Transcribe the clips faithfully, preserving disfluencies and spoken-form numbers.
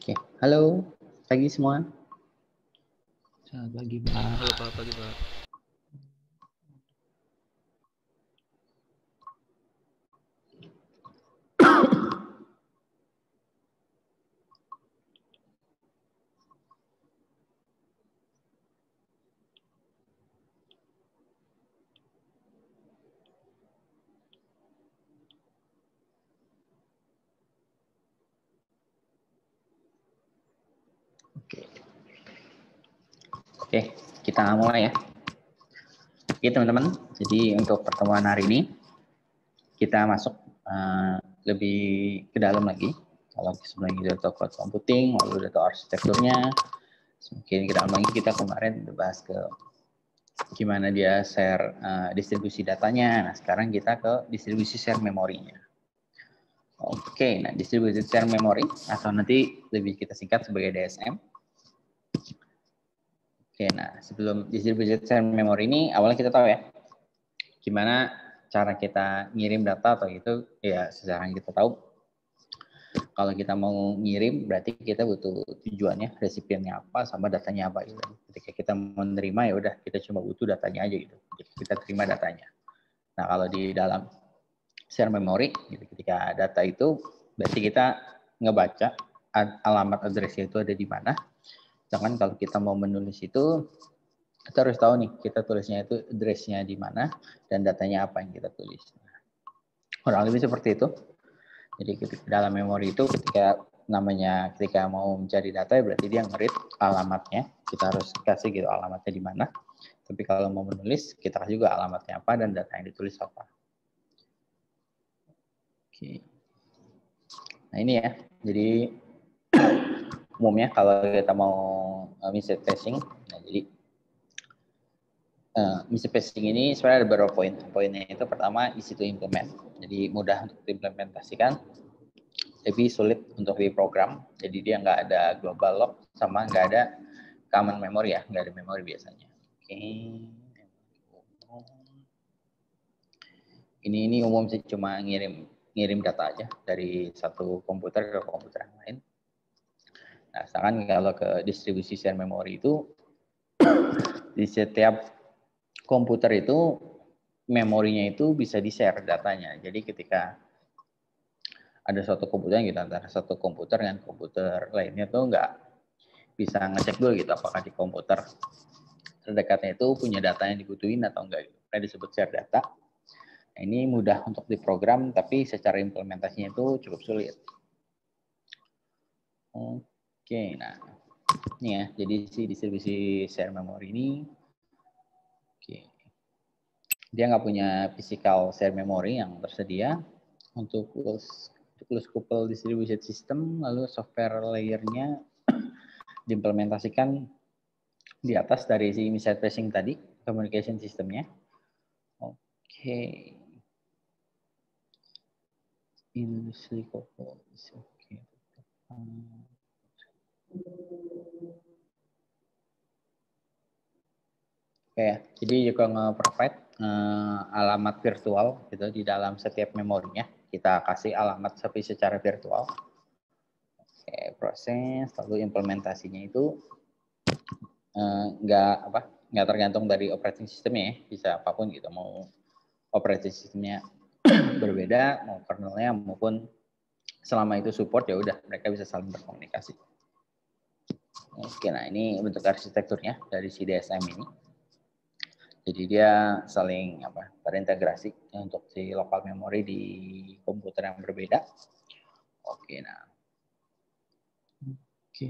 Oke, halo pagi semua. Selamat pagi, Pak. Halo Pak, pagi Pak. Oke, Oke kita mulai ya. Oke teman-teman, jadi untuk pertemuan hari ini kita masuk uh, lebih ke dalam lagi. Kalau sebelumnya kita tahu cloud computing, lalu udah tahu arsitekturnya, semakin ke dalam lagi kita kemarin udah bahas ke gimana dia share uh, distribusi datanya. Nah sekarang kita ke distribusi share memorinya. Oke, nah distribusi share memory atau nanti lebih kita singkat sebagai D S M. Oke, nah sebelum distributed share memory ini awalnya kita tahu ya gimana cara kita ngirim data atau itu ya secara kita tahu kalau kita mau ngirim berarti kita butuh tujuannya resipiennya apa sama datanya apa gitu. Ketika kita menerima ya udah kita cuma butuh datanya aja gitu. Jadi kita terima datanya. Nah kalau di dalam share memory gitu, ketika data itu berarti kita ngebaca alamat addressnya itu ada di mana. Jangan kalau kita mau menulis itu, kita harus tahu nih, kita tulisnya itu address-nya di mana, dan datanya apa yang kita tulis. Kurang lebih seperti itu. Jadi ketika dalam memori itu, ketika namanya, ketika mau mencari data, berarti dia nge-read alamatnya. Kita harus kasih gitu alamatnya di mana. Tapi kalau mau menulis, kita kasih juga alamatnya apa, dan data yang ditulis apa. Oke. Nah ini ya, jadi umumnya kalau kita mau message passing, nah jadi uh, message passing ini sebenarnya ada beberapa poin. Poinnya itu pertama easy to implement, jadi mudah untuk diimplementasikan, tapi sulit untuk diprogram. Jadi dia nggak ada global lock sama nggak ada common memory ya, nggak ada memori biasanya. Oke. Ini ini umum sih, cuma ngirim ngirim data aja dari satu komputer ke komputer yang lain. Nah, sedangkan kalau ke distribusi share memory itu di setiap komputer itu memorinya itu bisa di-share datanya. Jadi ketika ada suatu komputer gitu antara satu komputer dengan komputer lainnya tuh nggak bisa ngecek dulu gitu apakah di komputer terdekatnya itu punya data yang dibutuhin atau enggak gitu. Kayak disebut share data. Nah, ini mudah untuk diprogram tapi secara implementasinya itu cukup sulit. Oke, nah ini ya, jadi si distribusi share memory ini oke. Dia nggak punya physical share memory yang tersedia untuk closed couple distributed system, lalu software layer-nya diimplementasikan di atas dari si message passing tadi, communication system-nya. Oke. Industry couple. Oke. Oke ya, jadi juga nge-provide uh, alamat virtual gitu di dalam setiap memorinya. Kita kasih alamat tapi secara virtual. Oke, proses lalu implementasinya itu nggak uh, apa nggak tergantung dari operating systemnya ya, bisa apapun gitu, mau operating systemnya berbeda, mau kernelnya maupun selama itu support ya udah mereka bisa saling berkomunikasi. Oke, nah ini bentuk arsitekturnya dari si D S M ini. Jadi dia saling apa terintegrasi untuk si local memory di komputer yang berbeda. Oke, nah. Oke.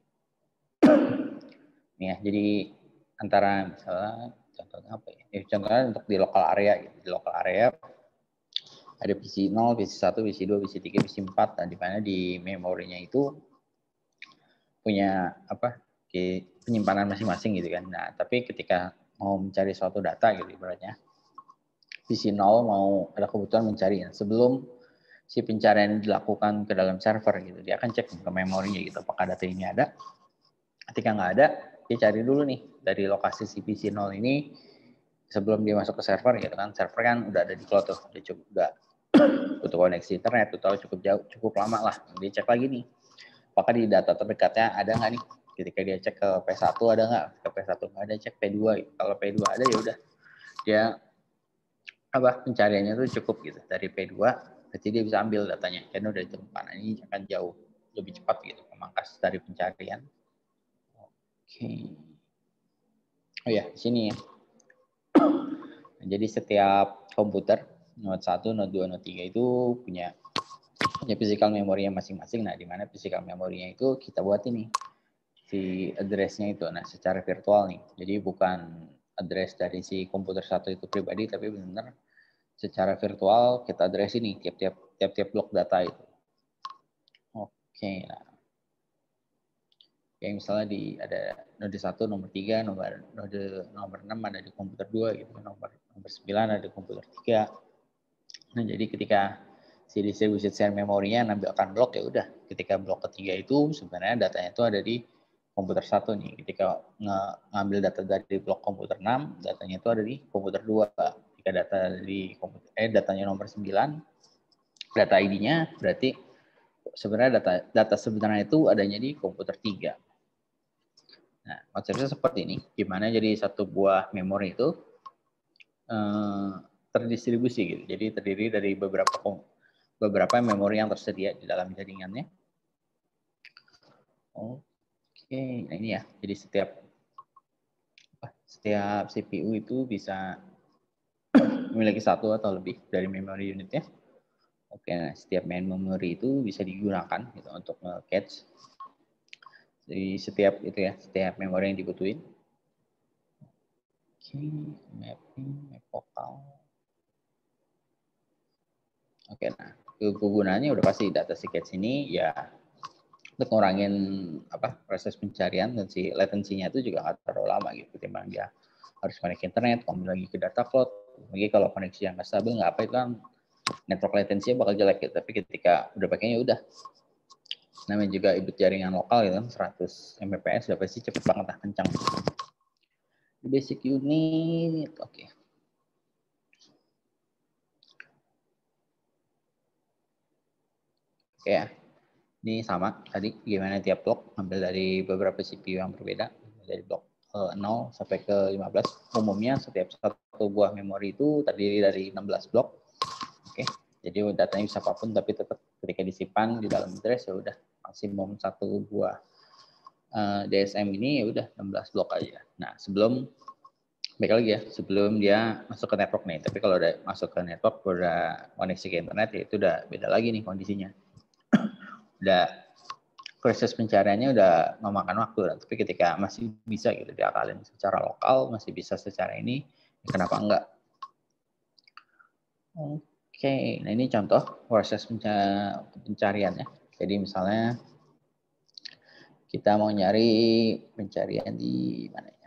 Nih ya, jadi antara misalnya contohnya apa ya? Eh, contohnya untuk di local area gitu. Di local area ada P C nol, P C satu, P C dua, P C tiga, P C empat, dan di mana di memorinya itu punya apa? Penyimpanan masing-masing gitu kan. Nah, tapi ketika mau mencari suatu data gitu ibaratnya, P C nol mau ada kebutuhan mencari, nah, sebelum si pencarian dilakukan ke dalam server gitu, dia akan cek ke memorinya gitu, apakah data ini ada. Ketika nggak ada, dia cari dulu nih dari lokasi si P C nol ini sebelum dia masuk ke server gitu kan. Server kan udah ada di cloud tuh, dia cukup udah butuh koneksi internet, atau cukup jauh, cukup lama lah. Dia cek lagi nih, apakah di data terdekatnya ada nggak nih. Ketika dia cek ke P satu ada nggak, ke P satu nggak ada, cek P dua. Kalau P dua ada ya udah dia apa pencariannya tuh cukup gitu dari P dua, berarti dia bisa ambil datanya karena udah ditemukan. Ini akan jauh lebih cepat gitu memangkas dari pencarian. Oke. Oh ya, di sini ya. Jadi setiap komputer Node satu, Node dua, Node tiga itu punya punya physical memory-nya masing-masing. Nah, di mana physical memory-nya itu kita buat ini si address-nya itu. Nah, secara virtual nih. Jadi bukan address dari si komputer satu itu pribadi, tapi benar-benar secara virtual kita address ini tiap-tiap tiap-tiap blok data itu. Oke, nah. Kayak misalnya di ada node satu, nomor tiga, nomor node nomor enam ada di komputer dua gitu, nomor nomor sembilan ada di komputer tiga. Nah, jadi ketika si distributed share memorinya nampilkan blok ya udah, ketika blok ketiga itu sebenarnya datanya itu ada di komputer satu nih. Ketika ngambil data dari blok komputer enam, datanya itu ada di komputer dua. Ketika data di komputer eh datanya nomor sembilan, data I D-nya berarti sebenarnya data data sebenarnya itu adanya di komputer tiga. Nah, konsepnya seperti ini. Gimana jadi satu buah memori itu eh, terdistribusi gitu. Jadi terdiri dari beberapa beberapa memori yang tersedia di dalam jaringannya. Oke, nah ini ya. Jadi setiap setiap C P U itu bisa memiliki satu atau lebih dari memori unitnya. Oke, nah setiap main memori itu bisa digunakan gitu untuk nge-cache. Jadi setiap itu ya, setiap memori yang dibutuhin. Oke, mapping, map vokal. Oke, nah kegunaannya udah pasti data si cache ini ya untuk ngurangin apa proses pencarian dan si latensinya itu juga nggak terlalu lama gitu ketimbang dia harus connect internet, kembali lagi ke data cloud. Lagi kalau koneksi yang nggak stabil nggak apa itu kan network latensinya bakal jelek gitu. Tapi ketika udah pakainya udah namanya juga ibu jaringan lokal gitu kan seratus megabits udah pasti cepet banget lah, kencang. Basic unit, oke. Okay. Oke ya, ini sama tadi gimana tiap blok ambil dari beberapa C P U yang berbeda dari blok nol sampai ke lima belas. Umumnya setiap satu buah memori itu terdiri dari enam belas blok. Oke, jadi datanya bisa apapun tapi tetap ketika disimpan di dalam address ya udah maksimum satu buah uh, D S M ini ya udah enam belas blok aja. Nah, sebelum baik lagi ya, sebelum dia masuk ke network nih. Tapi kalau udah masuk ke network, udah koneksi ke internet ya itu udah beda lagi nih kondisinya. Udah proses pencariannya udah memakan waktu, tapi ketika masih bisa gitu diakalin secara lokal, masih bisa secara ini, ya kenapa enggak? Oke, nah ini contoh proses pencariannya. Jadi misalnya kita mau nyari pencarian di mana ya?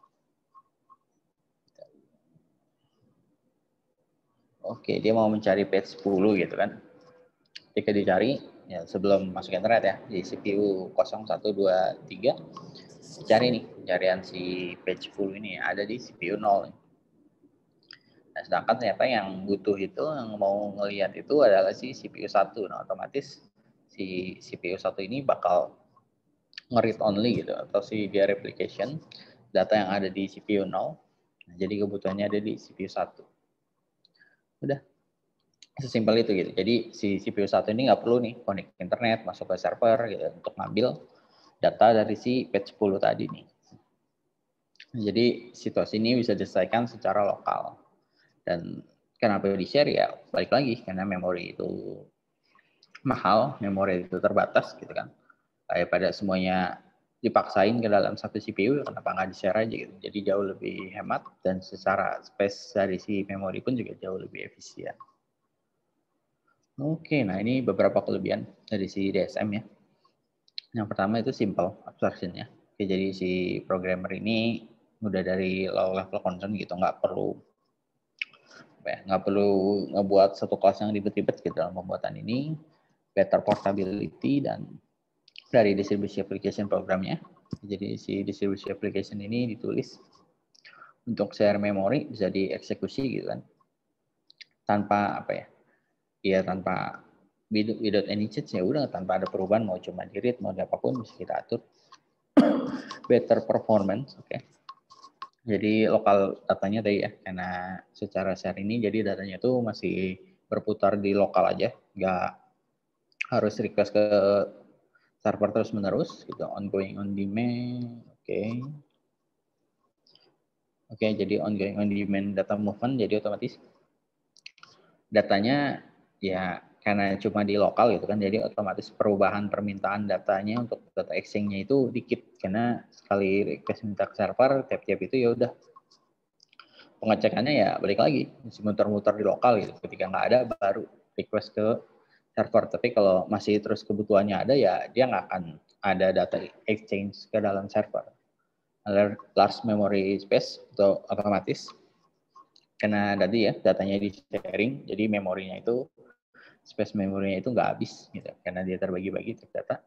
Oke, dia mau mencari page sepuluh gitu kan. Ketika dicari, ya sebelum masuk internet ya, di C P U nol satu dua tiga, cari nih pencarian si page sepuluh ini ada di C P U nol. Nah, sedangkan ternyata yang butuh itu, yang mau ngelihat itu adalah si C P U satu. Nah, otomatis si C P U satu ini bakal nge-read only gitu, atau si dia replication data yang ada di C P U nol. Nah, jadi kebutuhannya ada di C P U satu. Udah. Sesimpel itu gitu. Jadi si C P U satu ini nggak perlu nih connect internet, masuk ke server gitu untuk ngambil data dari si page sepuluh tadi nih. Jadi situasi ini bisa diselesaikan secara lokal. Dan kenapa di-share ya balik lagi karena memori itu mahal, memori itu terbatas gitu kan. Kayak pada semuanya dipaksain ke dalam satu C P U, kenapa nggak di-share aja gitu. Jadi jauh lebih hemat dan secara space dari si memori pun juga jauh lebih efisien. Oke, nah ini beberapa kelebihan dari si D S M ya. Yang pertama itu simple abstraction-nya. Oke, jadi si programmer ini udah dari low level concern gitu, nggak perlu ya, nggak perlu ngebuat satu kelas yang ribet-ribet gitu dalam pembuatan ini. Better portability dan dari distribusi application programnya. Jadi si distribusi application ini ditulis untuk share memori bisa dieksekusi gitu kan. Tanpa apa ya? Iya tanpa without, without any change ya udah tanpa ada perubahan, mau cuma di read mau di apapun bisa kita atur. Better performance, oke. Okay. Jadi lokal datanya tadi ya, karena secara share ini jadi datanya itu masih berputar di lokal aja, nggak harus request ke server terus menerus gitu. Ongoing on demand, oke. Okay. Oke, okay, jadi ongoing on demand data movement, jadi otomatis datanya ya karena cuma di lokal gitu kan, jadi otomatis perubahan permintaan datanya untuk data exchange-nya itu dikit, karena sekali request minta ke server, tiap-tiap itu ya udah pengecekannya ya balik lagi, masih muter-muter di lokal gitu. Ketika nggak ada baru request ke server. Tapi kalau masih terus kebutuhannya ada ya dia nggak akan ada data exchange ke dalam server. Large memory space atau otomatis karena tadi ya datanya di sharing, jadi memorinya itu space memorinya itu nggak habis gitu karena dia terbagi-bagi data.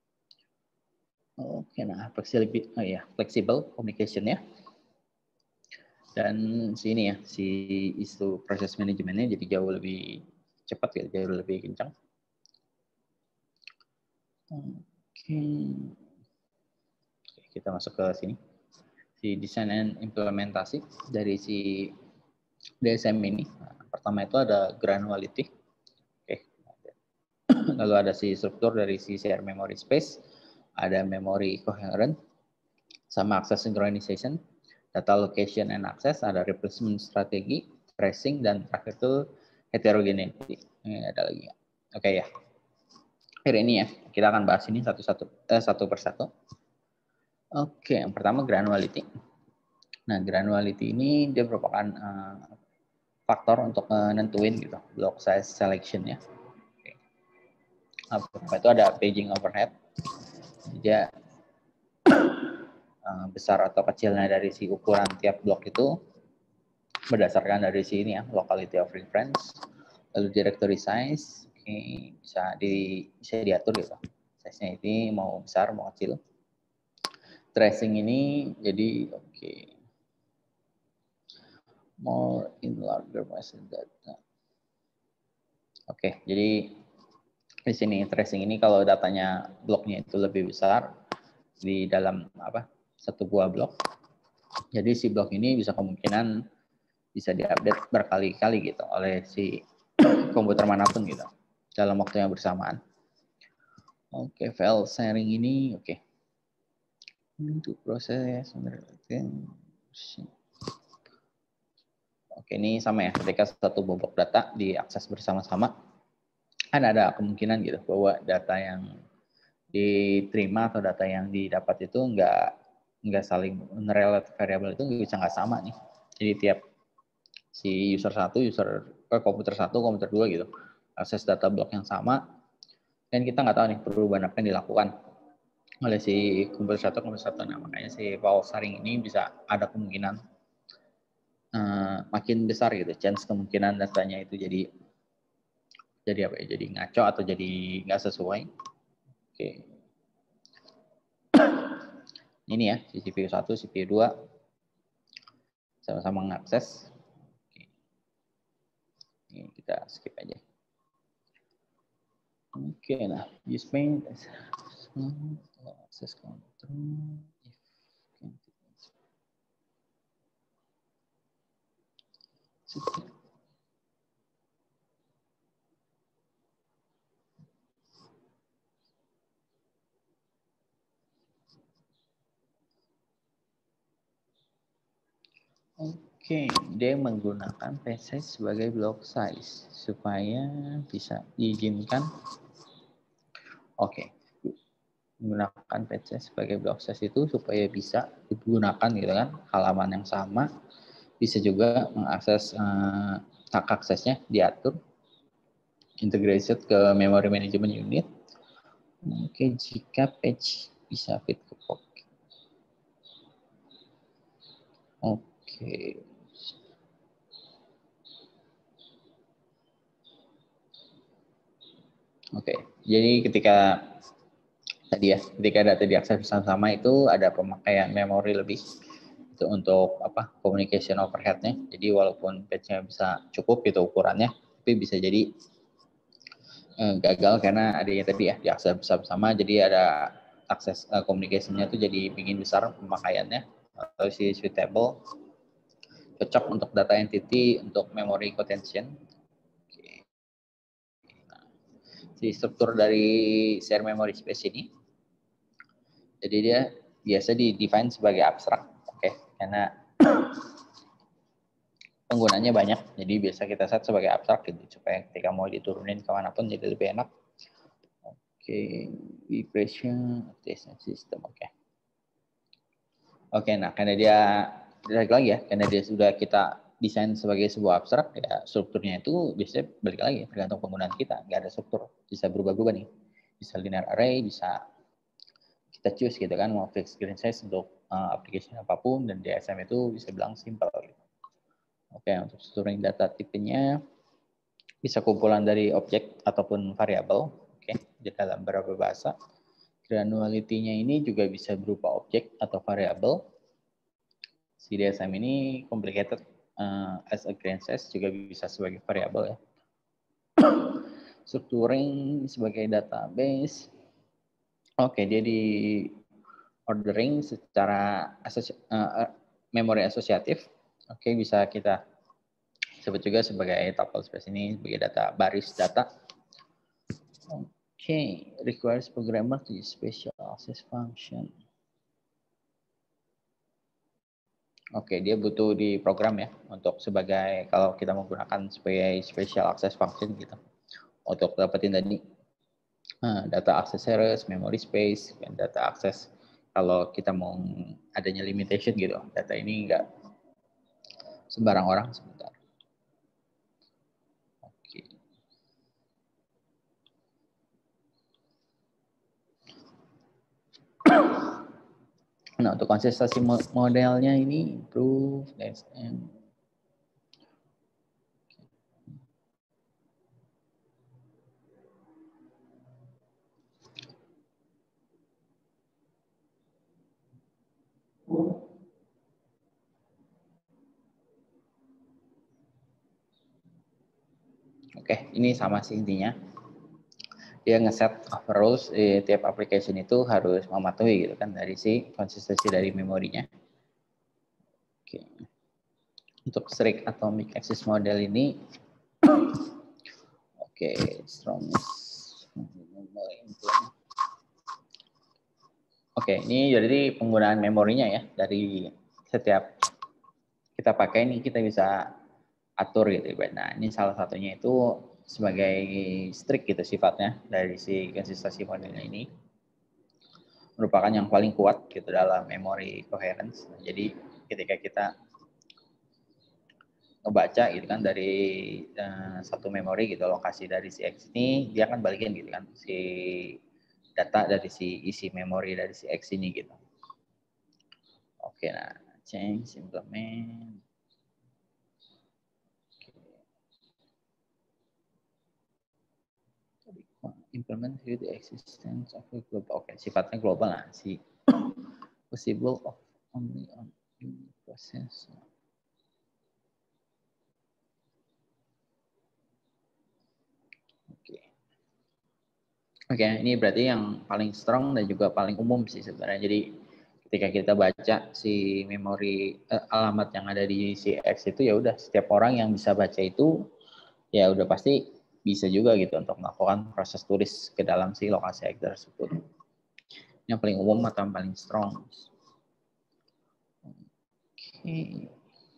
Oke, nah flexible, oh ya flexible communication ya. Dan sini ya si isu proses manajemennya jadi jauh lebih cepat ya, jauh lebih kencang. Oke, kita masuk ke sini si desain dan implementasi dari si D S M ini. Nah, pertama itu ada granularity. Oke, lalu ada si struktur dari si share memory space, ada memory coherent, sama access synchronization, data location and access, ada replacement strategi, tracing, dan terakhir itu heterogeneity. Ini ada lagi. Oke ya. Hari ini ya, kita akan bahas ini satu-satu, eh, satu persatu. Oke, yang pertama granularity. Nah, granularity ini dia merupakan uh, faktor untuk menentuin gitu block size selection ya. Oke. Apa itu ada paging overhead. Dia uh, besar atau kecilnya dari si ukuran tiap blok itu berdasarkan dari sini ya, locality of reference, lalu directory size, oke, okay, bisa di bisa diatur gitu. Size-nya ini mau besar mau kecil. Tracing ini jadi oke. Okay. More in larger massive data. Oke, okay, jadi di sini tracing ini kalau datanya bloknya itu lebih besar di dalam apa satu buah blok. Jadi si blok ini bisa kemungkinan bisa diupdate berkali-kali gitu oleh si komputer manapun gitu dalam waktu yang bersamaan. Oke, okay, file sharing ini oke. Okay. Untuk proses Oke, ini sama ya, ketika satu bobok data diakses bersama-sama, kan ada kemungkinan gitu bahwa data yang diterima atau data yang didapat itu nggak nggak saling relative variable itu bisa nggak sama nih. Jadi tiap si user satu, user eh, komputer satu, komputer dua gitu, akses data blok yang sama, dan kita nggak tahu nih perubahan apa yang dilakukan oleh si komputer satu, komputer satu. Nah, makanya si file sharing ini bisa ada kemungkinan Uh, makin besar gitu, chance kemungkinan datanya itu jadi jadi apa ya, jadi ngaco atau jadi nggak sesuai. Oke, okay. Ini ya, si C P U satu, C P U dua sama-sama mengakses. Okay. Ini kita skip aja. Oke, okay, nah use main access control. Oke, okay. Dia menggunakan P C sebagai block size supaya bisa diizinkan. Oke, okay. Menggunakan P C sebagai block size itu supaya bisa digunakan gitu kan, halaman yang sama, bisa juga mengakses eh, hak aksesnya diatur, integrated ke memory management unit. Oke, jika page bisa fit ke pocket. Oke. Oke, jadi ketika tadi ya, ketika data diakses bersama-sama itu ada pemakaian memori lebih itu untuk apa communication overhead-nya. Jadi walaupun page-nya bisa cukup gitu ukurannya, tapi bisa jadi uh, gagal karena adanya tadi ya diakses bersama, jadi ada akses uh, komunikasinya tuh jadi bikin besar pemakaiannya atau si suitable, cocok untuk data entity, untuk memory contention. Okay. Nah, si struktur dari share memory space ini, jadi dia biasa di define sebagai abstrak, oke, okay. Karena penggunanya banyak, jadi biasa kita set sebagai abstrak gitu, supaya ketika mau diturunin kemanapun jadi lebih enak. Oke, okay. Vibration system, oke. Okay. Oke, okay, nah karena dia balik lagi ya, karena dia sudah kita desain sebagai sebuah abstrak, ya strukturnya itu biasanya balik lagi, tergantung penggunaan kita, nggak ada struktur, bisa berubah-ubah nih, bisa linear array, bisa kita choose gitu kan, mau fixed screen size untuk uh, application apapun, dan D S M itu bisa bilang simple gitu. Oke, untuk storing data tipenya bisa kumpulan dari objek ataupun variabel, oke, di dalam beberapa bahasa. Granularity-nya ini juga bisa berupa objek atau variabel. Si D S M ini complicated uh, as a grain size juga bisa sebagai variabel ya. Structuring sebagai database. Oke, dia di ordering secara asosi uh, memori asosiatif. Oke, bisa kita sebut juga sebagai tuple space ini sebagai data baris data. Oke, requires programmer to use special access function. Oke, dia butuh di program ya untuk sebagai kalau kita menggunakan sebagai special access function gitu untuk dapetin tadi uh, data access service, memory space, dan data access. Kalau kita mau adanya limitation gitu, data ini enggak sembarang orang sebentar. Oke. Nah, untuk konsistensi modelnya ini improve D S M. Oke, ini sama sih intinya. Dia ngeset rules eh, tiap application itu harus mematuhi gitu kan dari si konsistensi dari memorinya. Oke. Untuk strict atomic access model ini, oke, strong. Oke, ini jadi penggunaan memorinya ya dari setiap kita pakai ini kita bisa atur gitu. Nah, ini salah satunya itu sebagai strict gitu sifatnya dari si konsistensi modelnya ini merupakan yang paling kuat gitu dalam memory coherence. Jadi ketika kita ngebaca gitu kan dari uh, satu memori gitu lokasi dari si X ini dia akan balikin gitu kan si data dari si isi memori dari si X ini gitu. Oke, nah change implement. Implement here the existence of a global. Oke, okay, sifatnya global lah si possible of only on process. Oke. Okay. Oke, okay, ini berarti yang paling strong dan juga paling umum sih sebenarnya. Jadi ketika kita baca si memori eh, alamat yang ada di si X itu ya udah setiap orang yang bisa baca itu ya udah pasti bisa juga gitu untuk melakukan proses tulis ke dalam si lokasi X tersebut. Yang paling umum atau yang paling strong. Oke. Okay.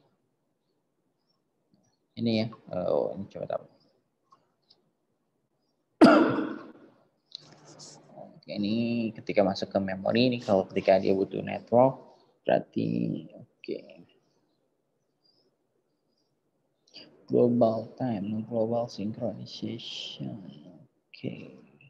Ini ya, oh ini coba tahu. Oke, ini ketika masuk ke memori ini kalau ketika dia butuh network berarti oke. Okay. Global time, global synchronization. Oke. Okay.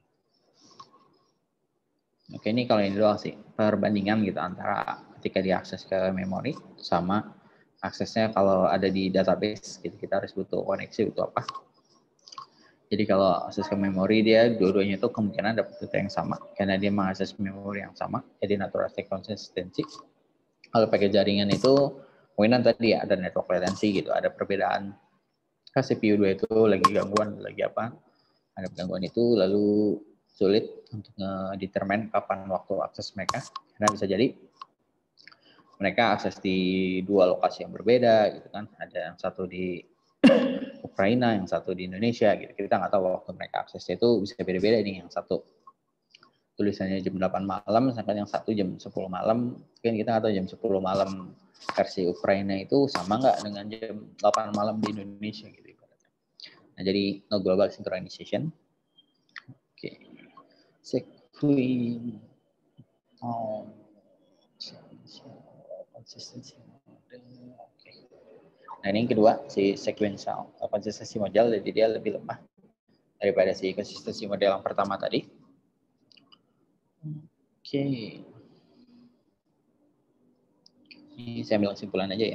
Oke, ini kalau ini doang sih perbandingan gitu antara ketika diakses ke memori sama aksesnya kalau ada di database gitu, kita harus butuh koneksi butuh apa. Jadi kalau akses ke memori dia dua-duanya itu kemungkinan dapat data yang sama karena dia mengakses memori yang sama, jadi natural state consistency. Kalau pakai jaringan itu kemungkinan tadi ya ada network latency gitu, ada perbedaan C P U dua itu lagi gangguan lagi apa. ada gangguan itu lalu sulit untuk ngedetermine kapan waktu akses mereka, karena bisa jadi mereka akses di dua lokasi yang berbeda gitu kan, ada yang satu di Ukraina, yang satu di Indonesia gitu, kita nggak tahu waktu mereka aksesnya itu bisa beda-beda nih, yang satu tulisannya jam delapan malam, sedangkan yang satu jam sepuluh malam, kan kita nggak tahu jam sepuluh malam versi Ukraina itu sama nggak dengan jam delapan malam di Indonesia gitu. Nah, jadi no global synchronization. Oke. Okay. Sequin. Oh. Consistency model. Oke. Okay. Nah, ini yang kedua, si sequential consistency model, jadi dia lebih lemah daripada si consistency model yang pertama tadi. Oke. Okay. Ini saya ambil kesimpulan aja ya.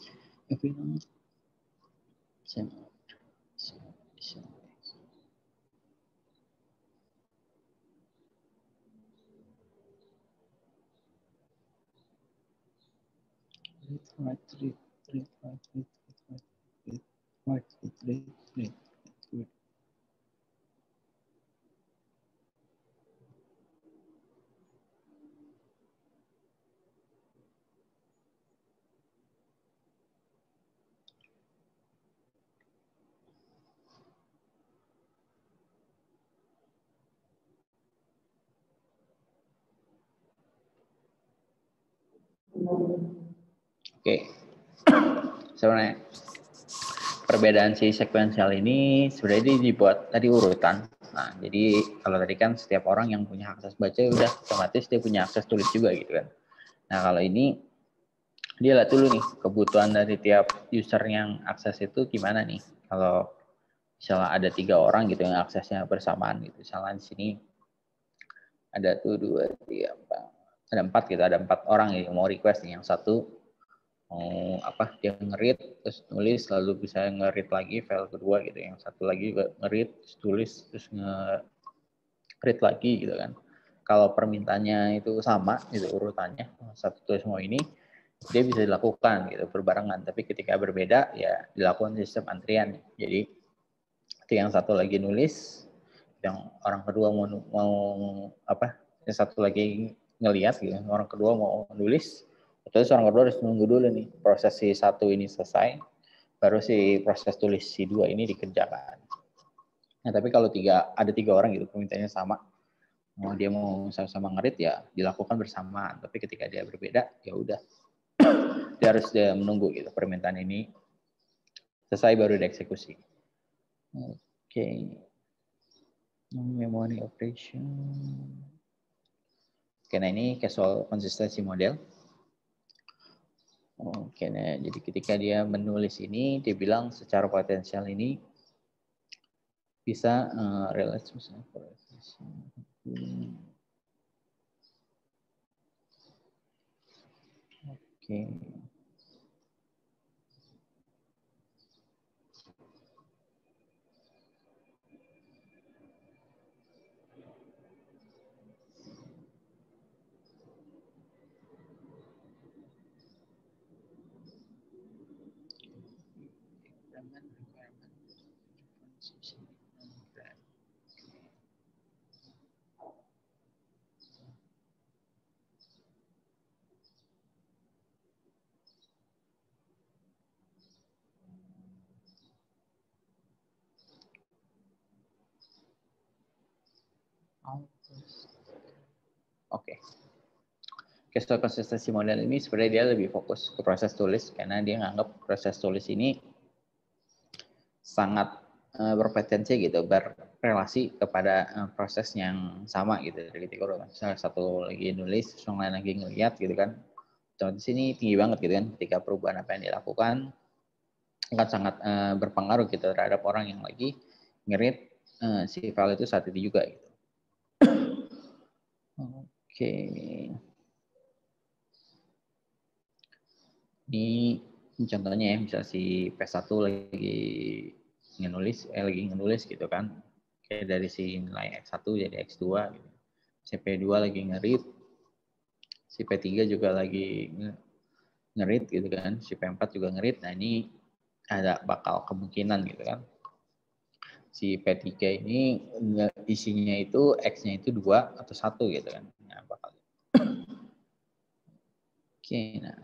Oke, sebenarnya perbedaan si sekuensial ini sebenarnya dibuat tadi urutan. Nah, jadi kalau tadi kan setiap orang yang punya akses baca udah otomatis dia punya akses tulis juga gitu kan. Nah, kalau ini dia lihat dulu nih kebutuhan dari tiap user yang akses itu gimana nih. Kalau misalnya ada tiga orang gitu yang aksesnya bersamaan gitu. Misalnya di sini ada tuh dua, tiga, empat, ada empat gitu, ada empat orang yang mau request nih. Yang satu mau apa dia nge-read terus nulis lalu bisa nge-read lagi file kedua gitu, yang satu lagi juga nge-read terus tulis terus nge-read lagi gitu kan. Kalau permintaannya itu sama gitu urutannya satu tulis mau ini, dia bisa dilakukan gitu berbarengan, tapi ketika berbeda ya dilakukan sistem antrian. Jadi ketika yang satu lagi nulis, yang orang kedua mau mau apa yang satu lagi ngelihat gitu, orang kedua mau nulis, terus orang kedua harus nunggu dulu nih proses si satu ini selesai, baru si proses tulis si dua ini dikerjakan. Nah, tapi kalau tiga ada tiga orang gitu permintaannya sama, mau dia mau sama-sama ngerit ya dilakukan bersamaan. Tapi ketika dia berbeda ya udah dia harus dia menunggu gitu permintaan ini selesai baru dieksekusi. Oke, okay. Memory operation. Oke, nah ini casual consistency model. Oke, nah jadi ketika dia menulis ini, dia bilang secara potensial ini bisa uh, relate misalnya. Oke. Oke. Casual consistency model ini sebenarnya dia lebih fokus ke proses tulis karena dia nganggap proses tulis ini sangat uh, berpotensi gitu, berrelasi kepada uh, proses yang sama gitu. Jadi ketika misalnya satu lagi nulis, yang lain lagi ngeliat gitu kan, otomatis ini tinggi banget gitu kan. Ketika perubahan apa yang dilakukan akan sangat uh, berpengaruh gitu terhadap orang yang lagi ngerit uh, si file itu saat itu juga gitu. Oke. Okay. Ini contohnya ya, misal si P satu lagi ngenulis, eh lagi ngenulis gitu kan, kayak dari si nilai X satu jadi X dua gitu. Si P dua lagi nge-read, si P tiga juga lagi nge-read gitu kan, si P empat juga nge-read. Nah ini ada bakal kemungkinan gitu kan, si P tiga ini isinya itu X-nya itu dua atau satu gitu kan. Nah, bakal. Oke, nah.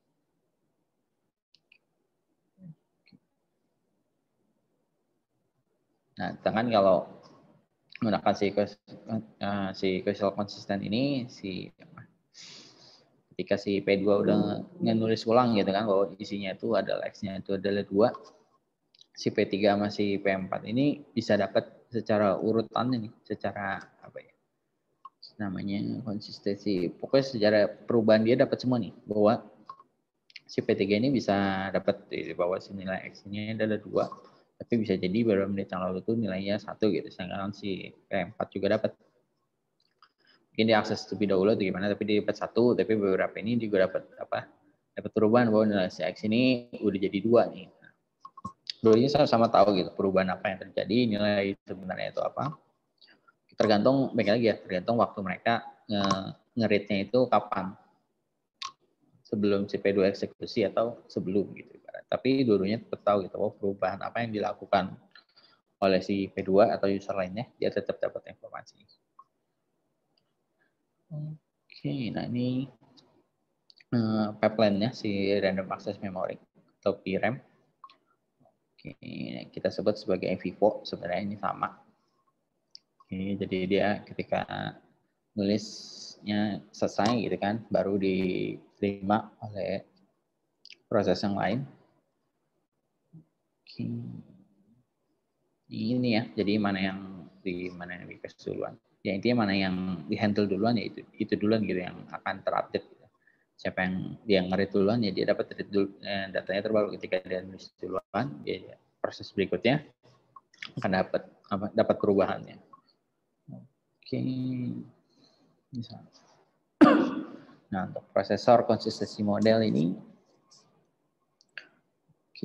Nah, dengan kalau menggunakan si uh, si causal consistent ini, si ketika si P dua udah nulis ulang gitu kan bahwa isinya itu adalah X-nya itu adalah dua, si P tiga sama si P empat ini bisa dapat secara urutan ini, secara apa ya namanya konsistensi, pokoknya secara perubahan dia dapat semua nih, bahwa si P tiga ini bisa dapat bahwa si nilai X-nya adalah dua, tapi bisa jadi beberapa menit yang lalu itu nilainya satu gitu, sedangkan si P empat juga dapat. Mungkin dia akses lebih dahulu atau gimana, tapi dia dapat satu, tapi beberapa ini juga dapat apa? Dapat perubahan bahwa nilai si X ini udah jadi dua nih. Dua-duanya sama-sama tahu gitu perubahan apa yang terjadi, nilai sebenarnya itu apa. Tergantung, baik lagi ya, tergantung waktu mereka nge-read-nya itu kapan. Sebelum si P dua eksekusi atau sebelum gitu. Tapi dua-duanya tetap tahu gitu bahwa perubahan apa yang dilakukan oleh si P dua atau user lainnya, dia tetap dapat informasi. Oke, nah ini uh, pipeline-nya si Random Access Memory atau P RAM. Oke, kita sebut sebagai V I V O, sebenarnya ini sama. Oke, jadi dia ketika nulisnya selesai gitu kan, baru diterima oleh proses yang lain. Oke. Ini ya, jadi mana yang di mana yang di-cache duluan. Ya intinya mana yang di-handle duluan ya itu itu duluan gitu yang akan terupdate. Siapa yang dia nge-read duluan ya dia dapat dulu, eh, datanya terbaru. Ketika dia nulis duluan, dia proses berikutnya akan dapat apa dapat perubahannya. Oke. Misalnya. Nah, untuk prosesor konsistensi model ini oke.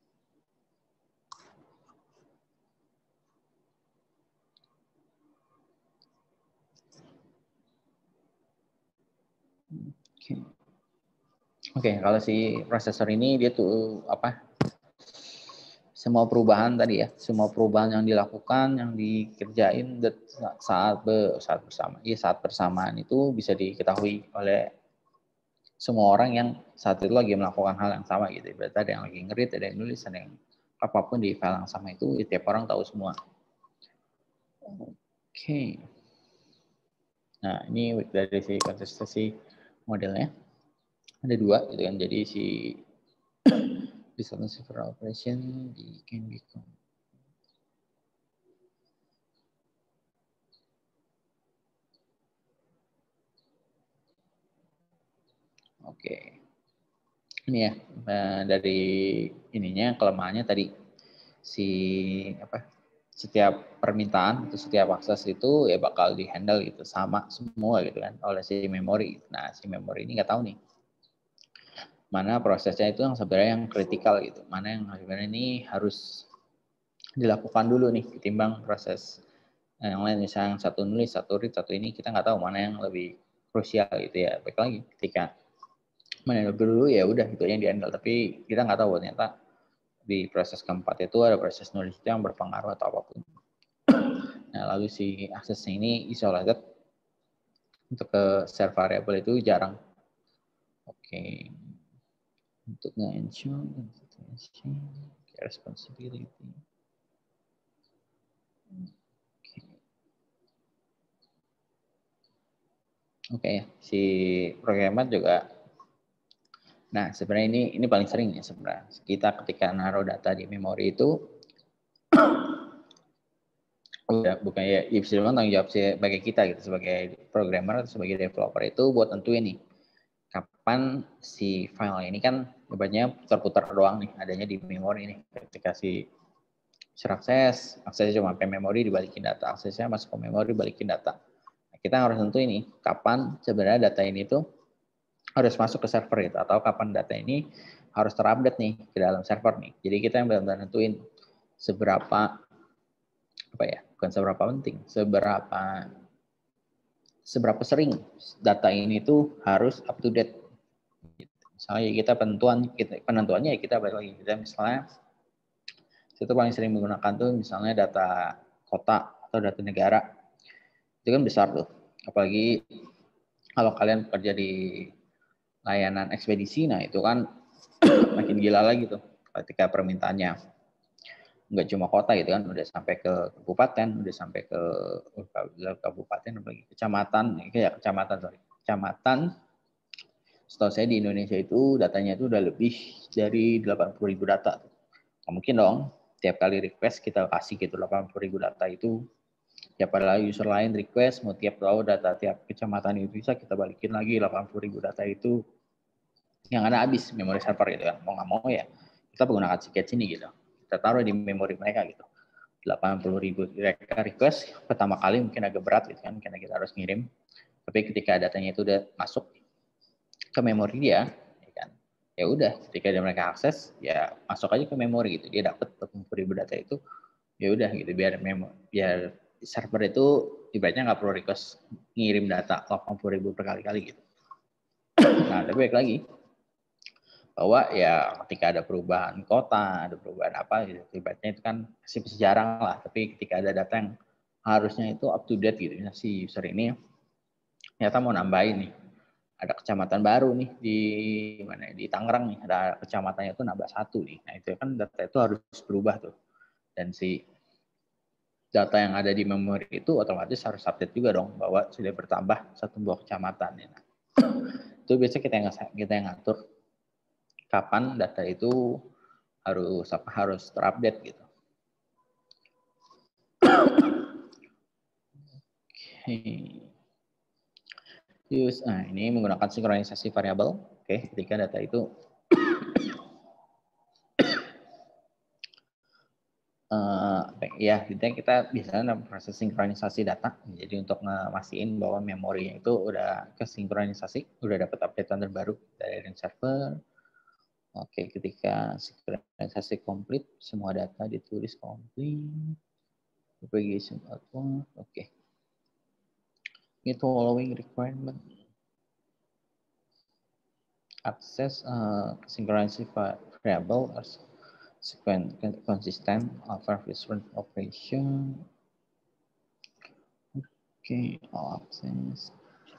Oke. Oke, kalau si prosesor ini dia tuh apa? Semua perubahan tadi ya, semua perubahan yang dilakukan, yang dikerjain saat be, saat bersama, ya saat bersamaan itu bisa diketahui oleh semua orang yang saat itu lagi melakukan hal yang sama gitu. Berarti ada yang lagi nge-read, ada yang nulis, ada yang apapun di file yang sama itu, tiap orang tahu semua. Oke. Nah, ini dari si konsistensi modelnya. Ada dua gitu kan. Jadi si business server operation di can become. Oke. Ini ya dari ininya kelemahannya tadi si apa setiap permintaan atau setiap akses itu ya bakal dihandle gitu sama semua gitu kan oleh si memori. Nah si memori ini nggak tahu nih mana prosesnya itu yang sebenarnya yang kritikal gitu, mana yang sebenarnya ini harus dilakukan dulu nih ketimbang proses yang lain, misalnya yang satu nulis, satu read, satu ini kita nggak tahu mana yang lebih krusial gitu ya. Baik lagi ketika mana dulu ya udah itu yang dihandle, tapi kita nggak tahu ternyata di proses keempat itu ada proses nulis itu yang berpengaruh atau apapun. Nah lalu si aksesnya ini isolated untuk ke share variable itu jarang. Oke, untuk nge-ensure responsibility. Oke, okay. Si programmer juga. Nah, sebenarnya ini ini paling sering ya sebenarnya. Kita ketika naruh data di memori itu, udah bukan ya, ya bisa tanggung jawab sebagai kita gitu, sebagai programmer atau sebagai developer itu buat tentuin nih, kapan si file ini kan ibaratnya putar-putar doang nih, adanya di memori nih. Ketika si share akses, aksesnya cuma ke memori dibalikin data, aksesnya masuk ke memori dibalikin data. Nah, kita harus tentuin nih, kapan sebenarnya data ini tuh harus masuk ke server itu, atau kapan data ini harus terupdate nih ke dalam server nih. Jadi kita yang benar-benar nentuin seberapa apa ya, bukan seberapa penting, seberapa seberapa sering data ini tuh harus up to date. Misalnya kita penentuan kita penentuannya ya kita balik lagi kita misalnya Itu paling sering menggunakan tuh misalnya data kota atau data negara. Itu kan besar tuh. Apalagi kalau kalian bekerja di layanan ekspedisi, nah itu kan makin gila lagi tuh ketika permintaannya. Nggak cuma kota gitu kan, udah sampai ke kabupaten, udah sampai ke kabupaten, apalagi kecamatan, kayak kecamatan, sorry, kecamatan. Setahu saya di Indonesia itu datanya itu udah lebih dari delapan puluh ribu data. Nah, mungkin dong, tiap kali request kita kasih gitu delapan puluh ribu data itu. Tiap kali user lain request, mau tiap tahu data tiap kecamatan itu bisa kita balikin lagi delapan puluh ribu data itu. Yang ada habis memori server gitu kan. Mau nggak mau ya, kita menggunakan si cache ini gitu. Kita taruh di memori mereka gitu. delapan puluh ribu request, pertama kali mungkin agak berat gitu kan, karena kita harus ngirim. Tapi ketika datanya itu udah masuk ke memori dia, ya kan, ya udah ketika dia mereka akses, ya masuk aja ke memori gitu, dia dapat delapan puluh ribu data itu, ya udah gitu, biar memori, biar server itu ibaratnya nggak perlu request ngirim data delapan puluh ribu berkali-kali gitu. Nah tapi baik lagi bahwa ya ketika ada perubahan kota, ada perubahan apa gitu, ibaratnya itu kan masih jarang lah, tapi ketika ada data yang harusnya itu up to date gitu, si user ini ternyata mau nambahin nih, ada kecamatan baru nih di mana di Tangerang nih, ada kecamatannya itu nambah satu nih. Nah itu kan data itu harus berubah tuh, dan si data yang ada di memori itu otomatis harus update juga dong bahwa sudah bertambah satu buah kecamatan. Nah, itu biasanya kita yang kita yang ngatur kapan data itu harus apa harus terupdate gitu. Okay. Use, nah ini menggunakan sinkronisasi variabel. Oke, okay, ketika data itu uh, ya, kita biasanya proses sinkronisasi data. Jadi untuk memastikan bahwa memorinya itu udah kesinkronisasi, udah dapat updatean terbaru dari server. Oke, okay, ketika sinkronisasi komplit, semua data ditulis komplit. Propagation output. Oke. Okay. Meet following requirement. Access uh, synchronized variable as sequence consistent over different operation. Oke, okay, all access.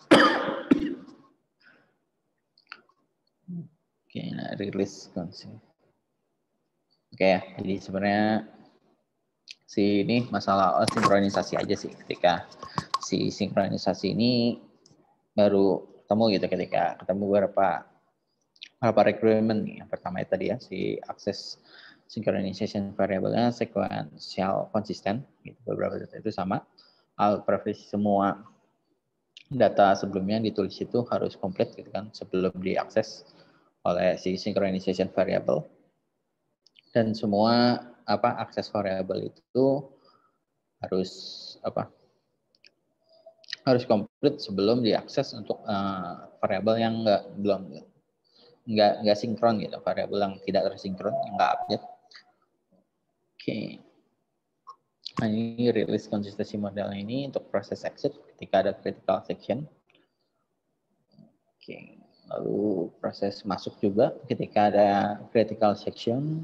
Oke, okay, nah release consist. Oke okay, ya, jadi sebenarnya si ini masalah oh, sinkronisasi aja sih, ketika si sinkronisasi ini baru ketemu gitu, ketika ketemu beberapa beberapa requirement nih. Yang pertama itu tadi ya, si access synchronization variable-nya sequential konsisten gitu, beberapa data itu sama. Al privacy semua data sebelumnya ditulis itu harus komplit gitu kan sebelum diakses oleh si synchronization variable. Dan semua apa akses variable itu harus apa harus komplit sebelum diakses untuk uh, variabel yang enggak belum enggak enggak sinkron gitu, variabel yang tidak tersinkron, enggak update. Oke. Okay. Nah, ini release consistency model ini untuk proses exit ketika ada critical section. Oke. Okay. Lalu proses masuk juga ketika ada critical section.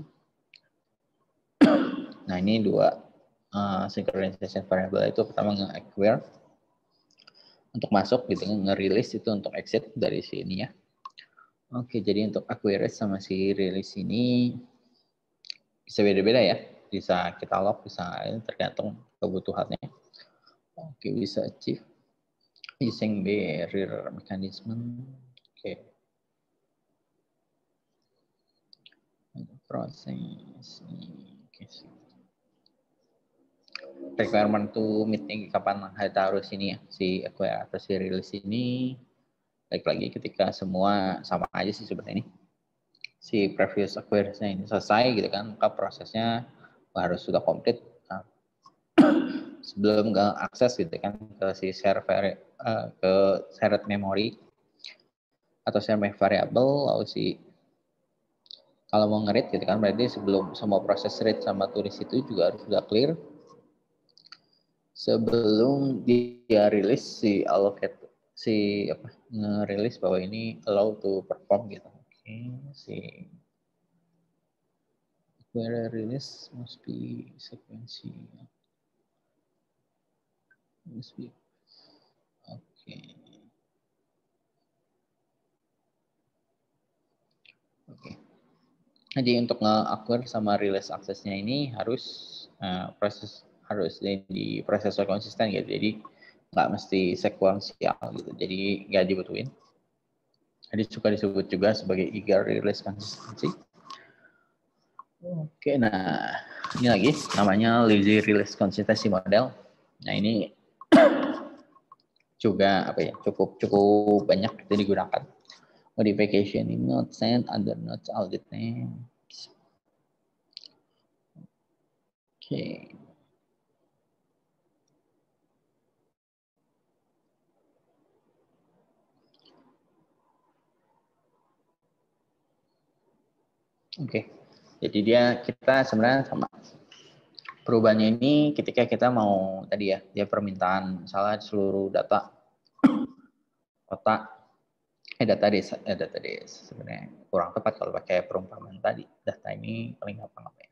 Nah, ini dua uh, synchronization variable itu, pertama nge-acquire untuk masuk gitu, nge-release itu untuk exit dari sini ya. Oke, jadi untuk acquire sama si release ini bisa beda-beda ya. Bisa kita lock, bisa tergantung kebutuhannya. Oke, bisa achieve using barrier mechanism. Oke. Proses ini. Oke. Requirement to meet nih, kapan kita harus ini ya, si acquire atau si release ini. Baik lagi ketika semua sama aja sih sebenarnya ini. Si previous acquire-nya ini selesai gitu kan, maka prosesnya harus sudah komplit nah, sebelum nggak akses gitu kan ke si server uh, ke shared memory atau shared variable. Lalu si kalau mau nge-read gitu kan, berarti sebelum semua proses read sama tulis itu juga harus sudah clear sebelum dia rilis si allocate si apa nge-release bahwa ini allow to perform gitu. Oke, si Where release must be sequential. Must be. Oke. Okay. Oke. Okay. Jadi untuk nge-acquire sama release aksesnya ini harus uh, proses harus di proses konsisten gitu. Jadi nggak mesti sekuensial gitu. Jadi nggak dibutuhin. Jadi suka disebut juga sebagai eager release consistency. Oke, nah ini lagi namanya lazy release consistency model. Nah ini juga apa ya cukup cukup banyak itu digunakan. Modification in node send under nodes audit name. Oke. Okay. Oke. Okay. Jadi dia kita sebenarnya sama. Perubahannya ini ketika kita mau tadi ya, dia permintaan misalnya seluruh data kota eh data desa eh data desa sebenarnya kurang tepat kalau pakai perumpamaan tadi. Data ini paling gampang apa ya?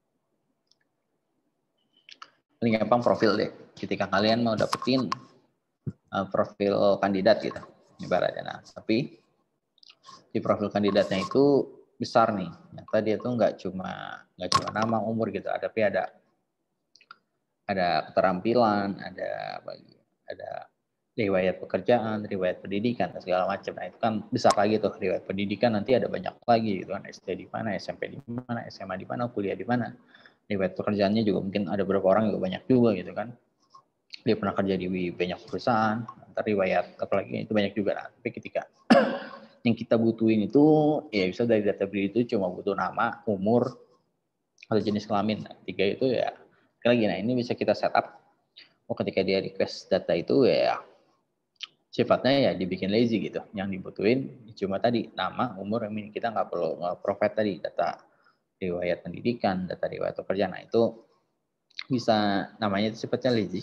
Paling gampang profil deh. Ketika kalian mau dapetin uh, profil kandidat gitu, ibaratnya. Nah, tapi di profil kandidatnya itu besar nih. Ternyata dia tuh nggak cuma nggak cuma nama, umur gitu, ada tapi ada ada keterampilan, ada bagi ada riwayat pekerjaan, riwayat pendidikan, dan segala macam. Nah itu kan besar lagi tuh riwayat pendidikan nanti ada banyak lagi gitu kan, S D di mana, S M P di mana, S M A di mana, kuliah di mana. Riwayat pekerjaannya juga mungkin ada beberapa orang juga banyak juga gitu kan. Dia pernah kerja di banyak perusahaan, nanti riwayat apalagi itu banyak juga. Nah, tapi ketika yang kita butuhin itu ya bisa dari data beli itu cuma butuh nama, umur, atau jenis kelamin. Nah, tiga itu ya lagi. Nah ini bisa kita setup. Oh ketika dia request data itu ya sifatnya ya dibikin lazy gitu. Yang dibutuhin cuma tadi nama, umur, ini kita nggak perlu nge-provide tadi data riwayat pendidikan, data riwayat pekerjaan. Nah itu bisa namanya itu sifatnya lazy.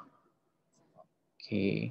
Oke.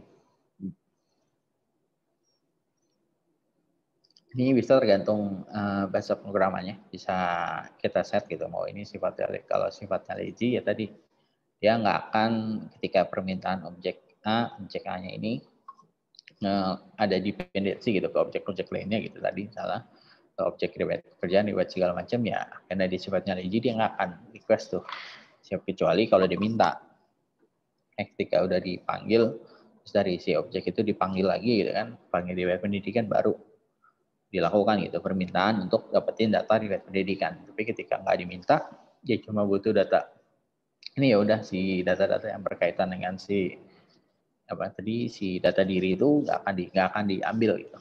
Ini bisa tergantung uh, bahasa pemrogramannya. Bisa kita set gitu mau ini sifatnya kalau sifatnya lazy ya tadi dia nggak akan ketika permintaan objek A, objek A-nya ini uh, ada dependensi gitu ke objek-objek lainnya gitu tadi salah ke objek riwayat pekerjaan, riwayat segala macam ya karena dia sifatnya lazy dia nggak akan request tuh. Siap kecuali kalau diminta. Eh, ketika udah dipanggil terus dari si objek itu dipanggil lagi gitu kan, panggil riwayat pendidikan baru dilakukan gitu permintaan untuk dapetin data riwayat pendidikan. Tapi ketika nggak diminta, dia cuma butuh data. Ini ya udah si data-data yang berkaitan dengan si apa tadi si data diri itu nggak akan di nggak akan diambil gitu.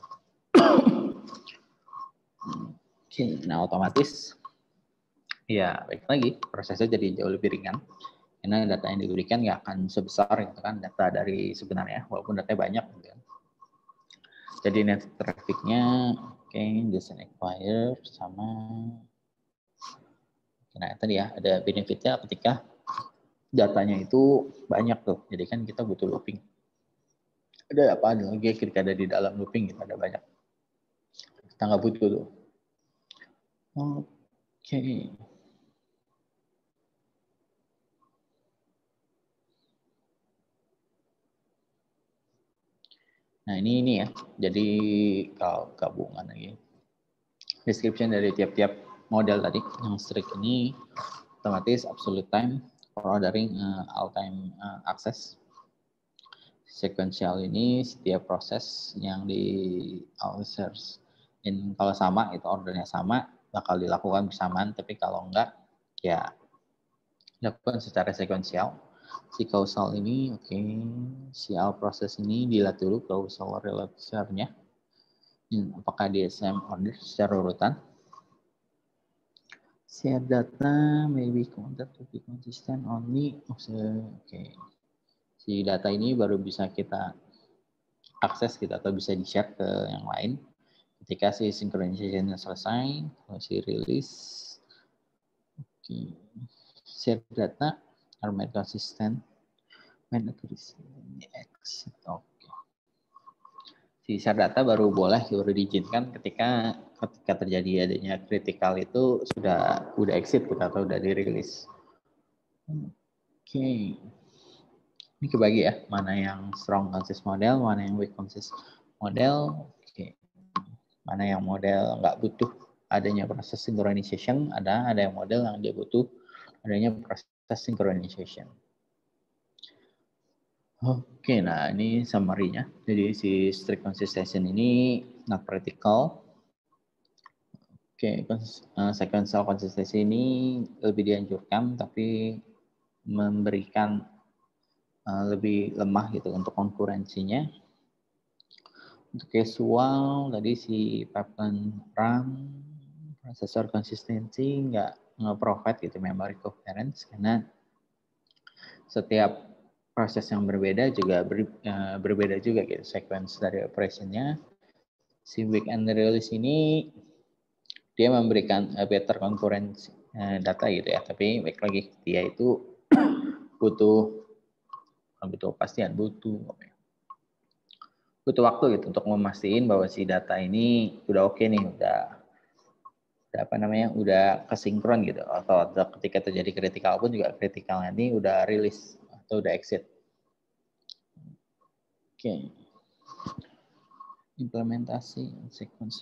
Nah otomatis ya baik lagi prosesnya jadi jauh lebih ringan karena data yang diberikan nggak akan sebesar itu kan data dari sebenarnya walaupun datanya banyak gitu kan. Jadi net trafficnya oke okay, doesn't expire sama nah tadi ya ada benefitnya ketika datanya itu banyak tuh jadi kan kita butuh looping ada apa ada lagi ketika ada di dalam looping kita ada banyak kita nggak butuh tuh oke okay. Nah ini ini ya jadi kalau gabungan lagi description dari tiap-tiap model tadi yang strict ini otomatis absolute time for ordering uh, all time uh, access sequential ini setiap proses yang di outsource in kalau sama itu ordernya sama bakal dilakukan bersamaan tapi kalau enggak ya dilakukan secara sekuensial. Si causal ini oke okay. Si all proses ini dilihat dulu causal relationnya apakah dia same order secara urutan. Share data maybe content to be consistent only oke okay. Si data ini baru bisa kita akses gitu atau bisa di-share ke yang lain ketika si synchronization selesai, kalau si release oke okay. Share data are made consistent when accuracy exit oke okay. Si share data baru boleh baru diizinkan ketika ketika terjadi adanya critical itu sudah udah exit gitu, atau udah dirilis. Oke. Okay. Ini kebagi ya, mana yang strong consist model, mana yang weak consist model. Oke. Okay. Mana yang model nggak butuh adanya proses synchronization, ada ada yang model yang dia butuh adanya proses synchronization. Oke, nah ini summary-nya. Jadi si strict consistency ini not practical. Oke, uh, sequential consistency ini lebih dianjurkan, tapi memberikan uh, lebih lemah gitu untuk konkurensinya. Untuk casual, tadi si pipeline RAM, processor consistency nggak nge-provide gitu memory coherence, karena setiap proses yang berbeda juga ber, uh, berbeda juga gitu sequence dari operation-nya. Si weekend release ini dia memberikan uh, better concurrence uh, data gitu ya, tapi baik lagi dia itu butuh butuh kepastian, butuh butuh waktu gitu untuk memastikan bahwa si data ini udah oke okay nih, udah, udah apa namanya, udah kesinkron gitu, atau, atau ketika terjadi kritikal pun juga kritikalnya ini udah rilis atau udah exit. Oke. Okay. Implementasi sequence.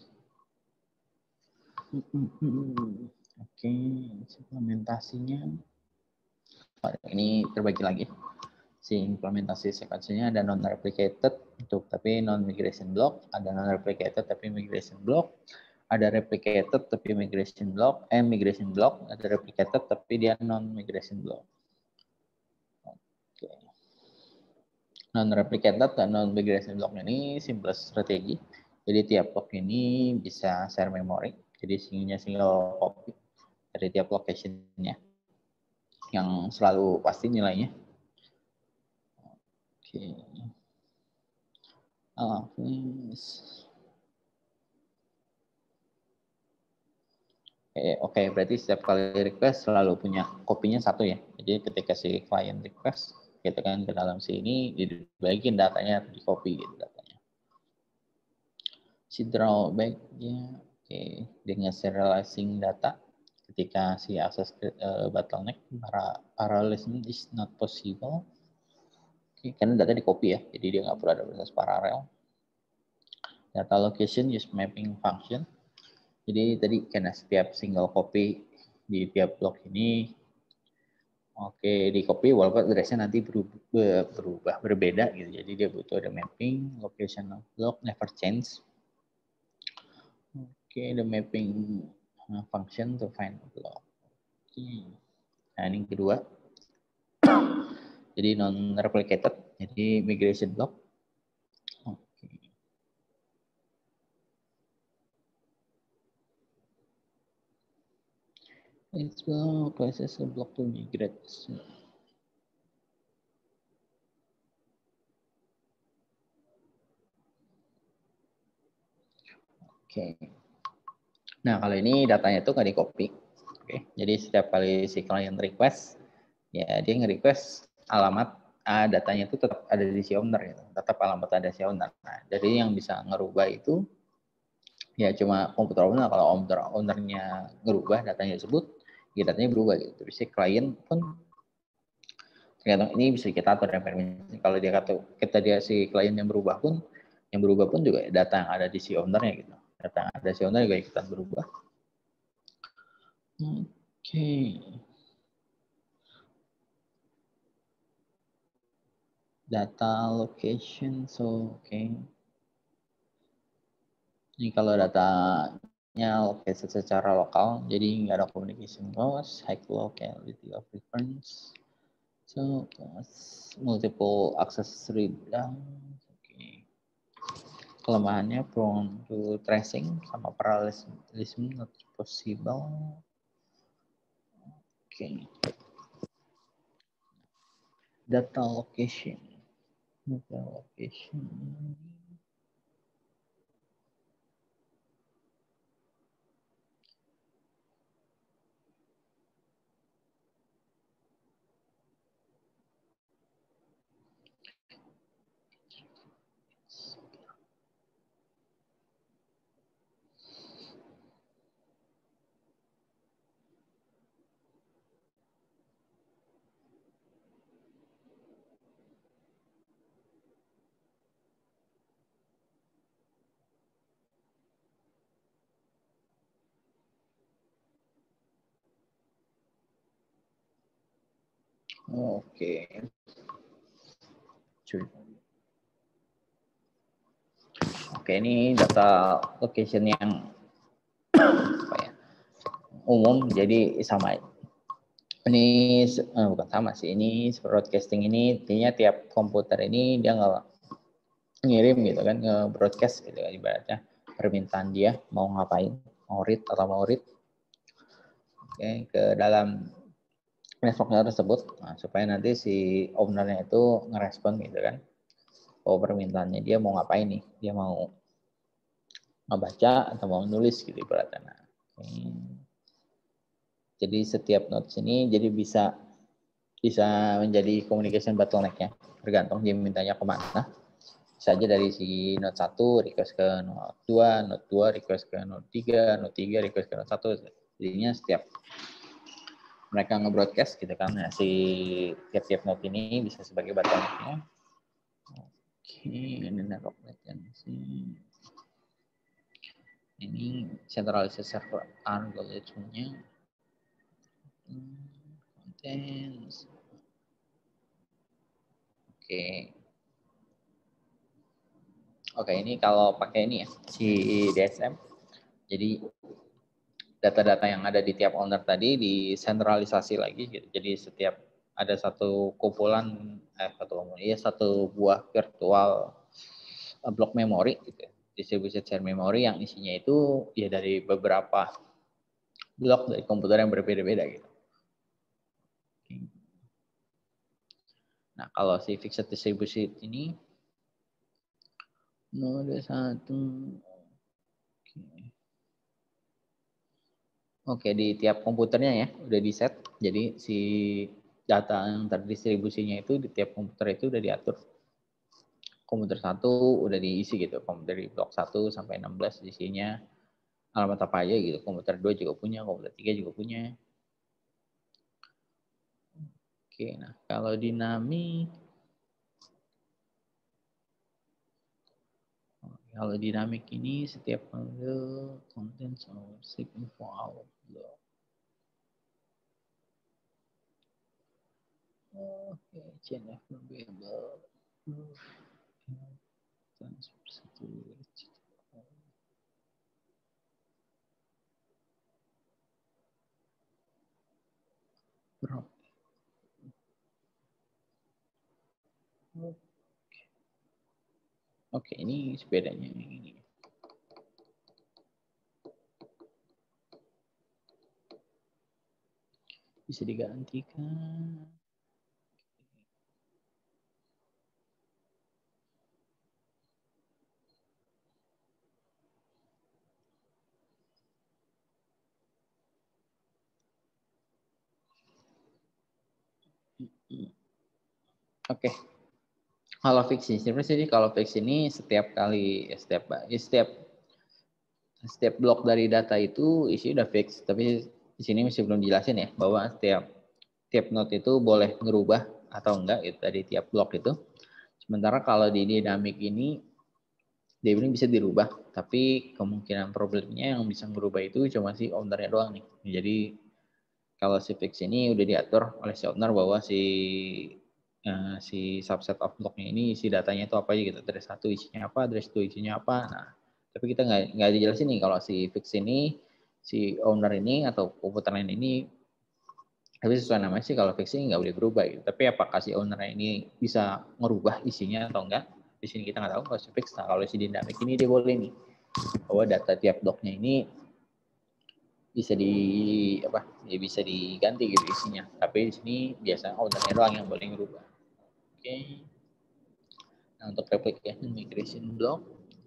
Oke, okay. Implementasinya ini terbagi lagi. Si implementasi sekuensinya ada non-replicated untuk tapi non-migration block, ada non-replicated tapi migration block, ada replicated tapi migration block, eh migration block, ada replicated tapi dia non-migration block. Oke. Okay. Non-replicated dan non-migration block ini simple strategi. Jadi tiap block ini bisa share memory. Jadi single single copy dari tiap location-nya yang selalu pasti nilainya. Oke. Okay. Oh, please. Oke, okay, berarti setiap kali request selalu punya kopinya satu ya. Jadi ketika si client request, kita kan ke dalam sini dibagiin datanya di copy gitu datanya. Si drawback-nya, oke, okay, dengan serializing data ketika si access uh, bottleneck para parallelism is not possible. Oke, okay, karena data di copy ya, jadi dia nggak perlu ada proses paralel. Data location use mapping function. Jadi tadi karena setiap single copy di tiap blok ini, oke, di copy walaupun address-nya nanti berubah, berubah berbeda gitu. Jadi dia butuh ada mapping, location of block never change. Oke, the mapping function to find a block. Oke. Nah, ini kedua. Jadi non replicated, jadi migration block. Oke. It's well places a block to migrate. Oke. Nah, kalau ini datanya itu nggak di copy. Oke. Jadi setiap kali si client request, ya dia nge-request alamat ah, datanya itu tetap ada di si owner gitu. Tetap alamat ada si owner. Nah, jadi yang bisa ngerubah itu ya cuma komputer owner. Kalau owner ownernya ngerubah datanya tersebut, ya datanya berubah gitu. Terus si klien pun tergantung ini bisa kita atur ya permissi. Kalau dia kata kita dia si klien yang berubah pun, yang berubah pun juga data yang ada di si ownernya gitu. Data yang ada di si owner juga ikutan berubah. Oke. Okay. Data location, so oke. Okay. Ini kalau datanya located secara lokal, jadi nggak ada communication loss, high locality of reference. So, multiple access redundant. Oke. Okay. Kelemahannya prone to tracing sama parallelism not possible. Oke. Okay. Data location. Data location. Oke. Oke, ini data location yang apa ya, umum, jadi sama. Ini eh, bukan sama sih, ini broadcasting ini intinya tiap komputer ini dia nggak ngirim gitu kan, nge-broadcast gitu kan, ibaratnya permintaan dia mau ngapain, mau read atau mau read, oke, ke dalam networknya tersebut, nah, supaya nanti si ownernya itu ngerespon gitu kan, oh permintaannya dia mau ngapain nih, dia mau ngebaca atau mau nulis gitu ibaratnya. Nah, jadi setiap nodes ini jadi bisa bisa menjadi communication bottleneck-nya, tergantung dia mintanya kemana. Bisa aja dari si node satu request ke node dua, node dua request ke node tiga, node tiga request ke node satu. Jadinya setiap mereka nge-broadcast gitu kan, nah, si tiap-tiap node ini bisa sebagai bottleneck-nya. Oke, ini network latency. Ini centralized server algoritmnya. Contents. Oke. Oke, ini kalau pakai ini ya, si D S M. Jadi data-data yang ada di tiap owner tadi disentralisasi lagi gitu. Jadi setiap ada satu kumpulan eh satu ya satu buah virtual blok memori gitu. Distributed share memory yang isinya itu ya dari beberapa blok dari komputer yang berbeda-beda gitu. Nah, kalau si fixed distributed ini node satu. Oke, di tiap komputernya ya udah di set. Jadi si data yang terdistribusinya itu di tiap komputer itu udah diatur. Komputer satu udah diisi gitu. Komputer di blok satu sampai enam belas isinya alamat apa aja gitu. Komputer dua juga punya, komputer tiga juga punya. Oke, nah kalau dinamik kalau dinamik ini setiap panel content source info out block. Oke, chain of variable. Transfer satu. Bro. Oke, ini sepedanya ini. Bisa digantikan. Oke. Kalau fix ini, sebenarnya kalau fix ini setiap kali, setiap setiap setiap blok dari data itu isi udah fix. Tapi di sini masih belum jelasin ya bahwa setiap tiap node itu boleh ngerubah atau enggak itu dari tiap blok itu. Sementara kalau di dinamik ini dia ini bisa dirubah, tapi kemungkinan problemnya yang bisa merubah itu cuma si ownernya doang nih. Jadi kalau si fix ini udah diatur oleh si owner bahwa si uh, si subset of blocknya ini isi datanya itu apa aja gitu. Address satu isinya apa, address dua isinya apa. Nah, tapi kita nggak nggak dijelasin nih kalau si fix ini si owner ini atau komputer lain ini, tapi sesuai namanya sih kalau fix ini nggak boleh berubah gitu. Tapi apakah si owner ini bisa merubah isinya atau enggak? Di sini kita nggak tahu kalau si fix. Nah, kalau si dynamic ini dia boleh nih bahwa data tiap bloknya ini bisa di apa ya bisa diganti gitu isinya, tapi di sini biasanya ownernya doang yang boleh merubah. Oke, okay. Nah untuk replication migration block,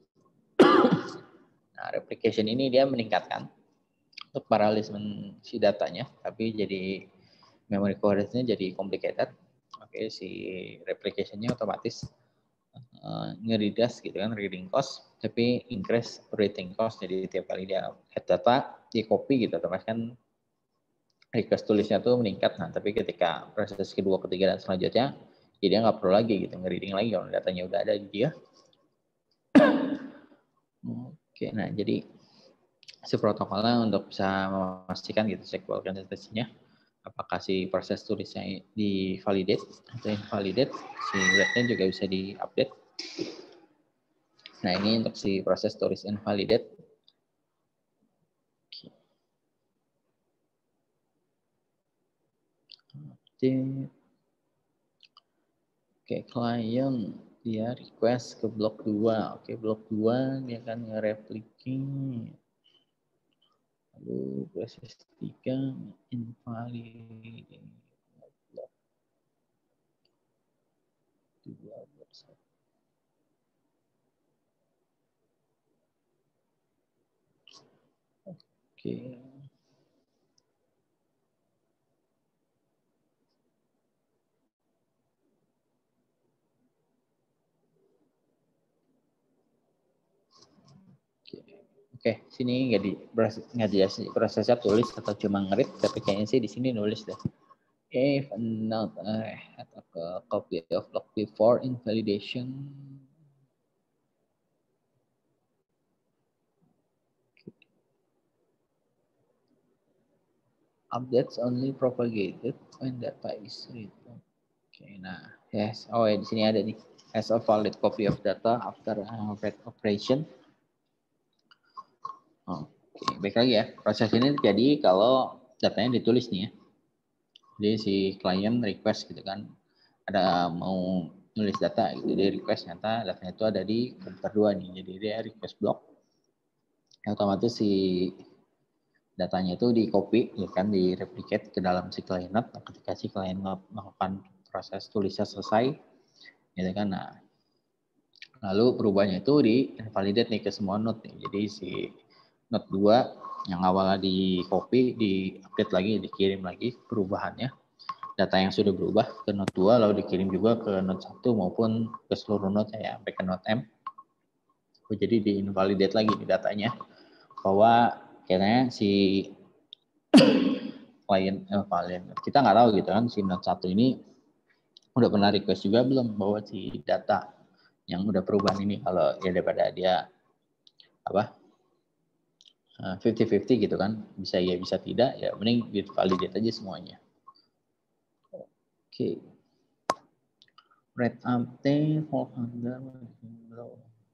nah replication ini dia meningkatkan untuk parallelism si datanya, tapi jadi memory coherence-nya jadi complicated. Oke, okay, si replication-nya otomatis uh, ngeridas gitu kan, reading cost, tapi increase writing cost. Jadi tiap kali dia head data di copy gitu, otomatis kan request tulisnya tuh meningkat. Nah, tapi ketika proses kedua, ketiga, dan selanjutnya, ya dia nggak perlu lagi gitu, nge-reading lagi kalau datanya udah ada di dia. Oke, nah jadi si protokolnya untuk bisa memastikan gitu sequel konsistensinya. apakah si proses tulisnya di validate atau invalidate, si wordnya juga bisa diupdate. Nah ini untuk si proses tulis invalidate. Oke, Oke, klien dia request ke blok dua. Oke, blok dua dia akan nge-replicate. Lalu proses tiga invalidate. Blok dua, blok satu. Oke. Oke, sini nggak di nggak dijelasin prosesnya tulis atau cuma ngerit, tapi kayaknya sih di sini nulis deh. If not uh, a copy of block before invalidation. Updates only propagated when data is written. Oke, nah, yes. Oh ya, di sini ada nih. As a valid copy of data after uh, read operation. Oke, baik lagi ya. Proses ini terjadi kalau datanya ditulis nih ya. Jadi si klien request gitu kan, ada mau nulis data gitu, dia request nyata datanya itu ada di komputer dua nih. Jadi dia request block. Otomatis si datanya itu di copy ya kan, di replicate ke dalam si client node. Nah, ketika si client node melakukan proses tulisnya selesai gitu kan, nah lalu perubahannya itu di invalidate nih ke semua node nih. Jadi si node dua yang awalnya di copy di update lagi, dikirim lagi perubahannya, data yang sudah berubah ke node dua lalu dikirim juga ke node satu maupun ke seluruh node ya sampai ke node M. Jadi di invalidate lagi di datanya bahwa kayaknya si klien eh, klien kita nggak tahu gitu kan, si node satu ini udah pernah request juga belum bahwa si data yang udah perubahan ini, kalau ya daripada dia apa fifty fifty gitu kan, bisa ya bisa tidak, ya mending di validate aja semuanya. Oke, okay. Red update hold under below.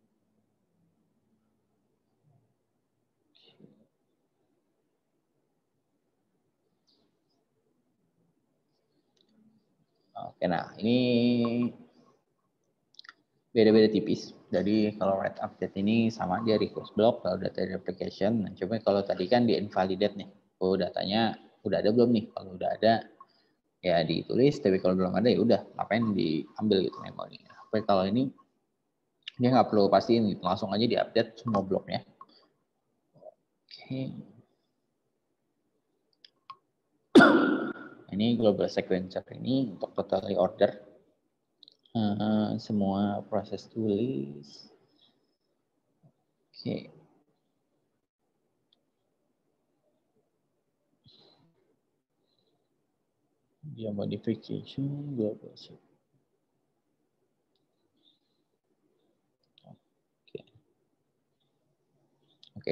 Oke, nah ini beda-beda tipis. Jadi kalau red update ini sama aja request block kalau data replication. Nah, coba kalau tadi kan di invalidate nih. Oh, datanya udah ada belum nih? Kalau udah ada ya ditulis, tapi kalau belum ada ya udah ngapain diambil gitu memori. Tapi kalau ini dia nggak perlu pastiin gitu, langsung aja diupdate semua bloknya. Oke. Ini global sequencer ini untuk totally order uh, semua proses tulis. Oke. Dia modification global sequencer. Oke. Oke.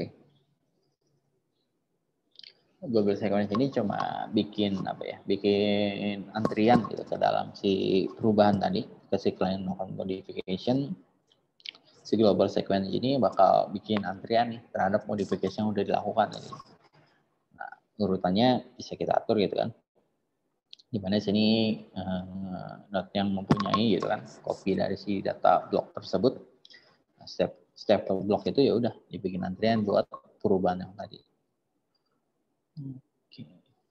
Global sequence ini cuma bikin apa ya? Bikin antrian gitu ke dalam si perubahan tadi ke si client modification. Si global sequence ini bakal bikin antrian nih terhadap modifikasi yang udah dilakukan. Nah, urutannya bisa kita atur gitu kan. Di mana sini uh, node yang mempunyai gitu kan copy dari si data block tersebut. Nah, setiap setiap block itu ya udah dibikin antrian buat perubahan yang tadi. Oke.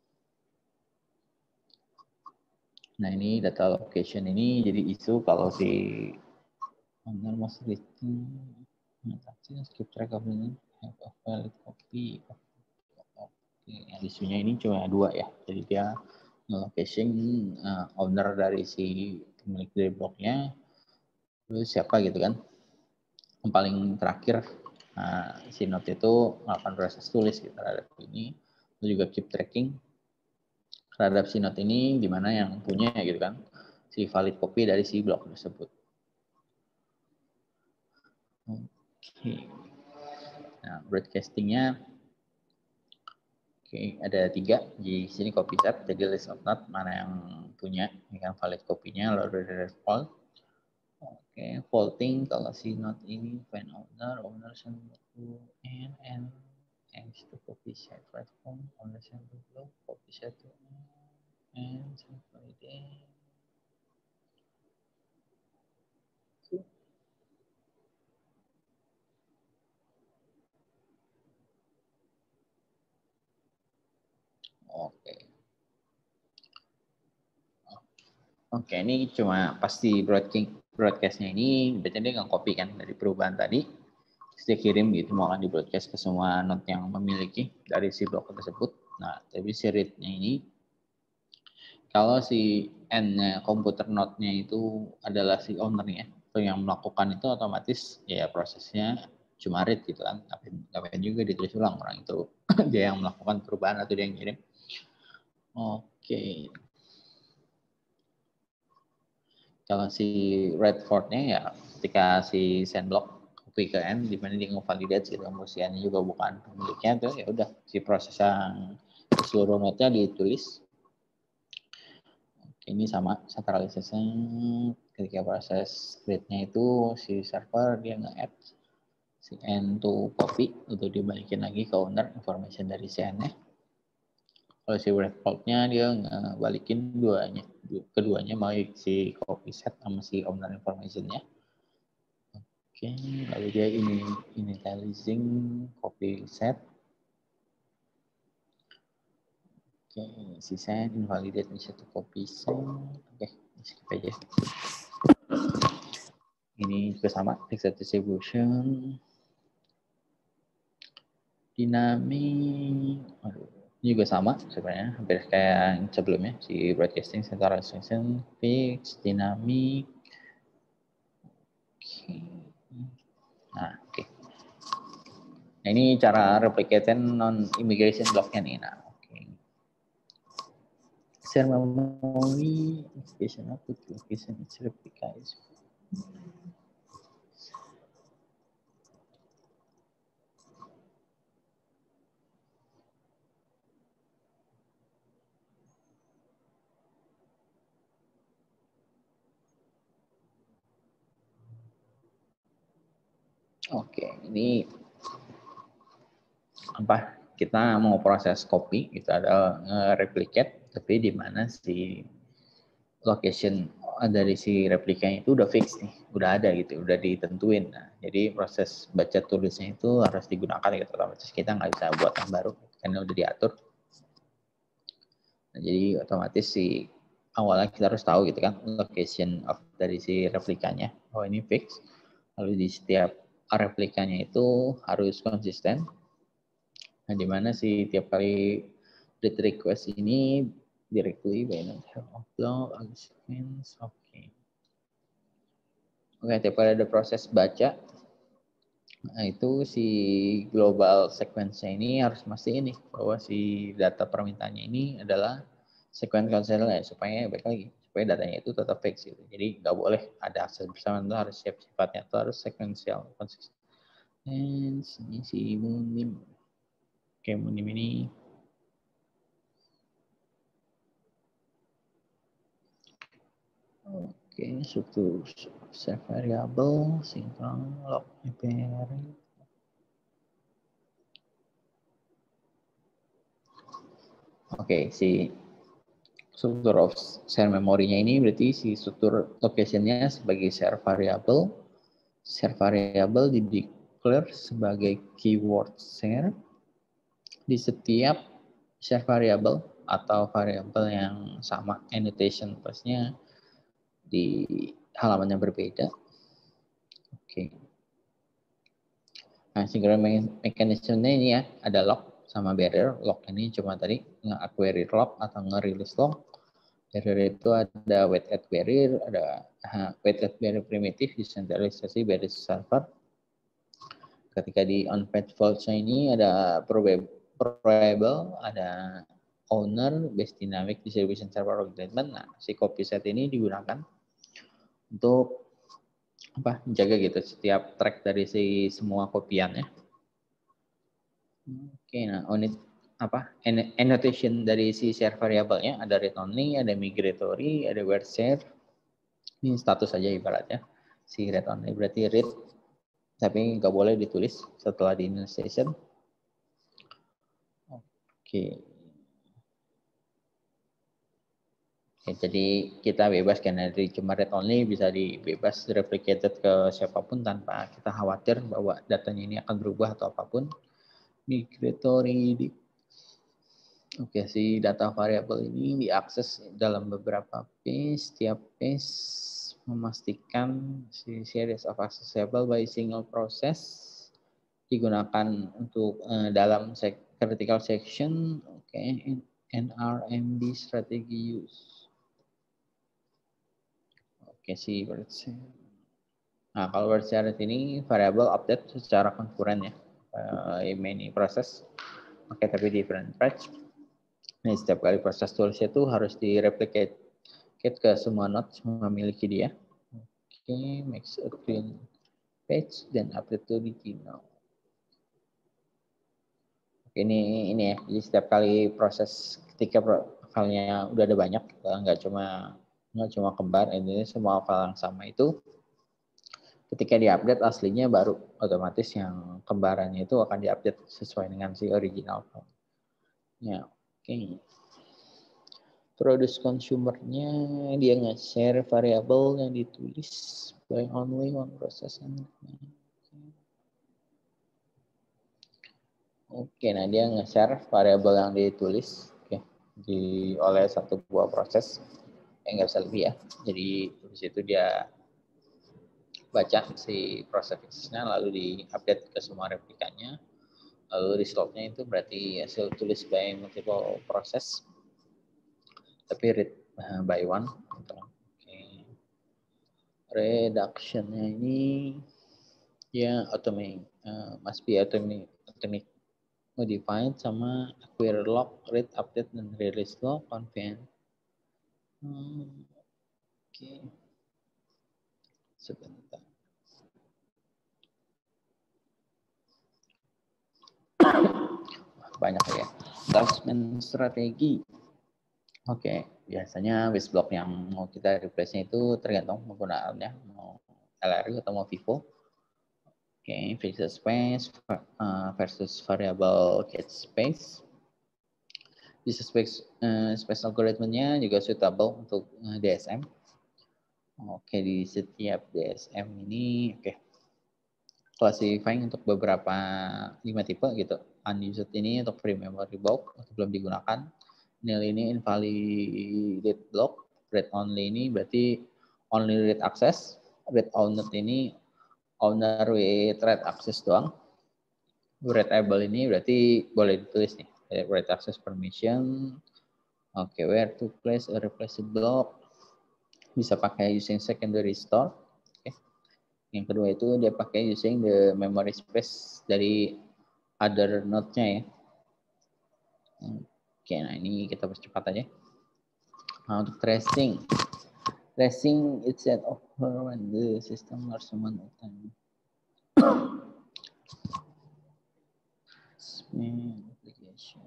Nah, ini data location ini jadi isu kalau si owner most written skip track of ini have a valid copy. Oke, isunya ini cuma dua ya. Jadi dia nge-caching uh, owner dari si pemilik dari bloknya, terus siapa gitu kan. Yang paling terakhir nah, si node itu melakukan proses tulis gitu terhadap ini. Lalu juga keep tracking terhadap si node ini di mana yang punya gitu kan si valid copy dari si blok tersebut. Oke. Nah, broadcastingnya Oke, ada tiga di sini copy set, jadi list of node mana yang punya, yang valid kopinya, lalu ada default. Oke, faulting kalau si node ini find owner, owner sample and and and to copy set platform, owner sample block, copy set to and validate. Oke. Oke, ini cuma pasti broadcast broadcastnya ini, berarti dia nggak copy kan dari perubahan tadi, terus dia kirim gitu, mau akan di broadcast ke semua node yang memiliki dari si blok tersebut. Nah, tapi si read-nya ini, kalau si n-nya komputer node-nya itu adalah si owner-nya, atau yang melakukan itu otomatis ya prosesnya cuma read gitu kan, ngapain juga ditulis ulang orang itu dia yang melakukan perubahan atau dia yang kirim. Oke. Kalau si Redford-nya ya ketika si sandblock copy ke N di mana dia ngevalidate si kemudiannya juga bukan pemiliknya tuh, ya udah si proses yang seluruh node-nya ditulis. Oke, ini sama centralization ketika proses create-nya itu si server dia nge-add si N to copy untuk dibalikin lagi ke owner information dari si N-nya. Kalau si Redford-nya dia ngebalikin duanya, keduanya mau si copy set sama si owner information-nya. Oke, lalu dia ini initializing copy set. Oke, si set invalidate satu copy set. Oke, skip aja. Ini juga sama, fixed distribution, dynamic. Aduh, ini juga sama sebenarnya, hampir kayak yang sebelumnya si broadcasting centralization, fix, dynamic. Oke. Nah, oke. Okay. Nah, ini cara replicating non-immigration block-nya nih. Nah, oke. Okay. Share memory, location output, location its replica is. Oke, ini apa? Kita mau proses copy, kita ada nge-replicate, tapi di mana si location dari si replikanya itu udah fix nih, udah ada gitu, udah ditentuin. Nah, jadi proses baca tulisnya itu harus digunakan gitu, otomatis kita nggak bisa buat yang baru karena udah diatur. Nah, jadi otomatis si awalnya kita harus tahu gitu kan location of dari si replikanya. Oh ini fix. Lalu di setiap replikanya itu harus konsisten. Nah, di mana sih tiap kali read request ini directly by not have upload on sequence. Oke. Okay. Oke, okay, tiap kali ada proses baca, nah itu si global sequence-nya ini harus mastiin nih bahwa si data permintaannya ini adalah sequence consistent ya, supaya baik lagi supaya datanya itu tetap fix gitu. Jadi nggak boleh ada akses bersamaan, itu harus siap sifatnya itu harus sequential konsisten. Dan sini si munim, oke munim ini oke struktur set variable sinkron log E P R. Oke si struktur of share memorinya ini berarti si struktur location-nya sebagai share variable. Share variable di declare sebagai keyword share di setiap share variable atau variable yang sama annotation plus-nya di halaman yang berbeda. Oke. Okay. Nah, synchron mechanism-nya ini ya ada log sama barrier. Log ini cuma tadi nge-acquire log atau nge-release log. Barrier itu ada wait at barrier, ada uh, wait at barrier primitif, desentralisasi barrier server. Ketika di on-page faults-nya ini ada probable, ada owner, base dynamic distribution server treatment. Nah, si copy set ini digunakan untuk apa? Menjaga gitu setiap track dari si semua kopiannya. Oke, nah on it apa annotation dari si share variabelnya, ada read only, ada migratory, ada where share. Ini status saja ibaratnya. Si read only berarti read, tapi nggak boleh ditulis setelah di initialization. Oke. Oke, jadi kita bebas karena dari cuma read only bisa dibebas replicated ke siapapun tanpa kita khawatir bahwa datanya ini akan berubah atau apapun. Migratory di Oke, si data variabel ini diakses dalam beberapa page. Setiap page memastikan si series of accessible by single process digunakan untuk uh, dalam sek critical section. Oke, okay. N R M B strategi use. Oke, si word share. Nah, kalau word share ini variable update secara konkuren ya. Uh, ini proses. Oke, okay, tapi different page. Nah, setiap kali proses tulisnya itu harus direplicate ke semua node memiliki dia. Oke, okay, makes a clean page dan update to original. Oke, ini ini ya. Jadi setiap kali proses ketika filenya udah ada banyak, nggak cuma nggak cuma kembar, ini semua file yang sama itu ketika diupdate aslinya baru otomatis yang kembarannya itu akan diupdate sesuai dengan si original file. Ya, oke. Okay. Produce consumer-nya dia nge-share variabel yang ditulis by only one process. Oke, nah dia nge-share variabel yang ditulis oke, di oleh satu buah proses. Eh, nggak bisa lebih ya. Jadi di situ dia baca si proses fixnya lalu di-update ke semua replikanya. Lalu result-nya itu berarti hasil tulis by multiple process. Tapi read by one. Oke. Reduction-nya ini ya automate uh, must be automate automate modified sama acquire log, read, update, dan release log, convent. Hmm, Oke. Okay. Sebentar. Banyak ya. Adjustment strategi. Oke, okay. Biasanya with block yang mau kita replace-nya itu tergantung penggunaannya, mau L R U atau mau Vivo. Oke, okay. Versus space uh, versus variable get space. Bisa space, uh, space algoritmenya juga suitable untuk uh, D S M. Oke, di setiap D S M ini, oke, okay. Classifying untuk beberapa lima tipe gitu. Unused ini untuk free memory block atau belum digunakan. Nil ini invalid block. Read only ini berarti only read access. Read owned ini owner with read access doang. Readable ini berarti boleh ditulis nih. Read access permission. Oke, okay, where to place a replace block. Bisa pakai using secondary store. Okay. Yang kedua itu dia pakai using the memory space dari other node-nya ya. Oke, nah ini kita percepat aja. Nah, untuk tracing. Tracing it's set of when the system or someone time. Application.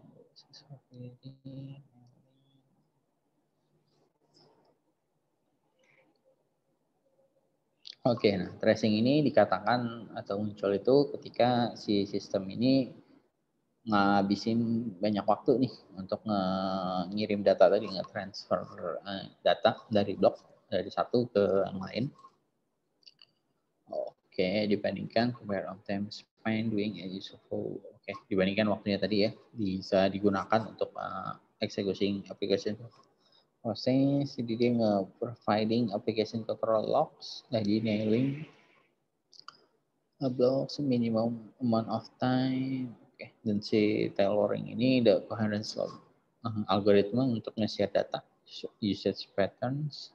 Oke, nah tracing ini dikatakan atau muncul itu ketika si sistem ini ngabisin banyak waktu nih untuk ngirim data tadi, nge-transfer data dari blok dari satu ke yang lain. Oke, dibandingkan compare on time spent doing a useful. Oke, dibandingkan waktunya tadi ya bisa digunakan untuk uh, executing application proses. Jadi dia nge-providing application control logs, jadi nailing a blocks minimum amount of time. Oke, dan si tailoring ini the coherence log uh, algoritma untuk nge-share data usage patterns.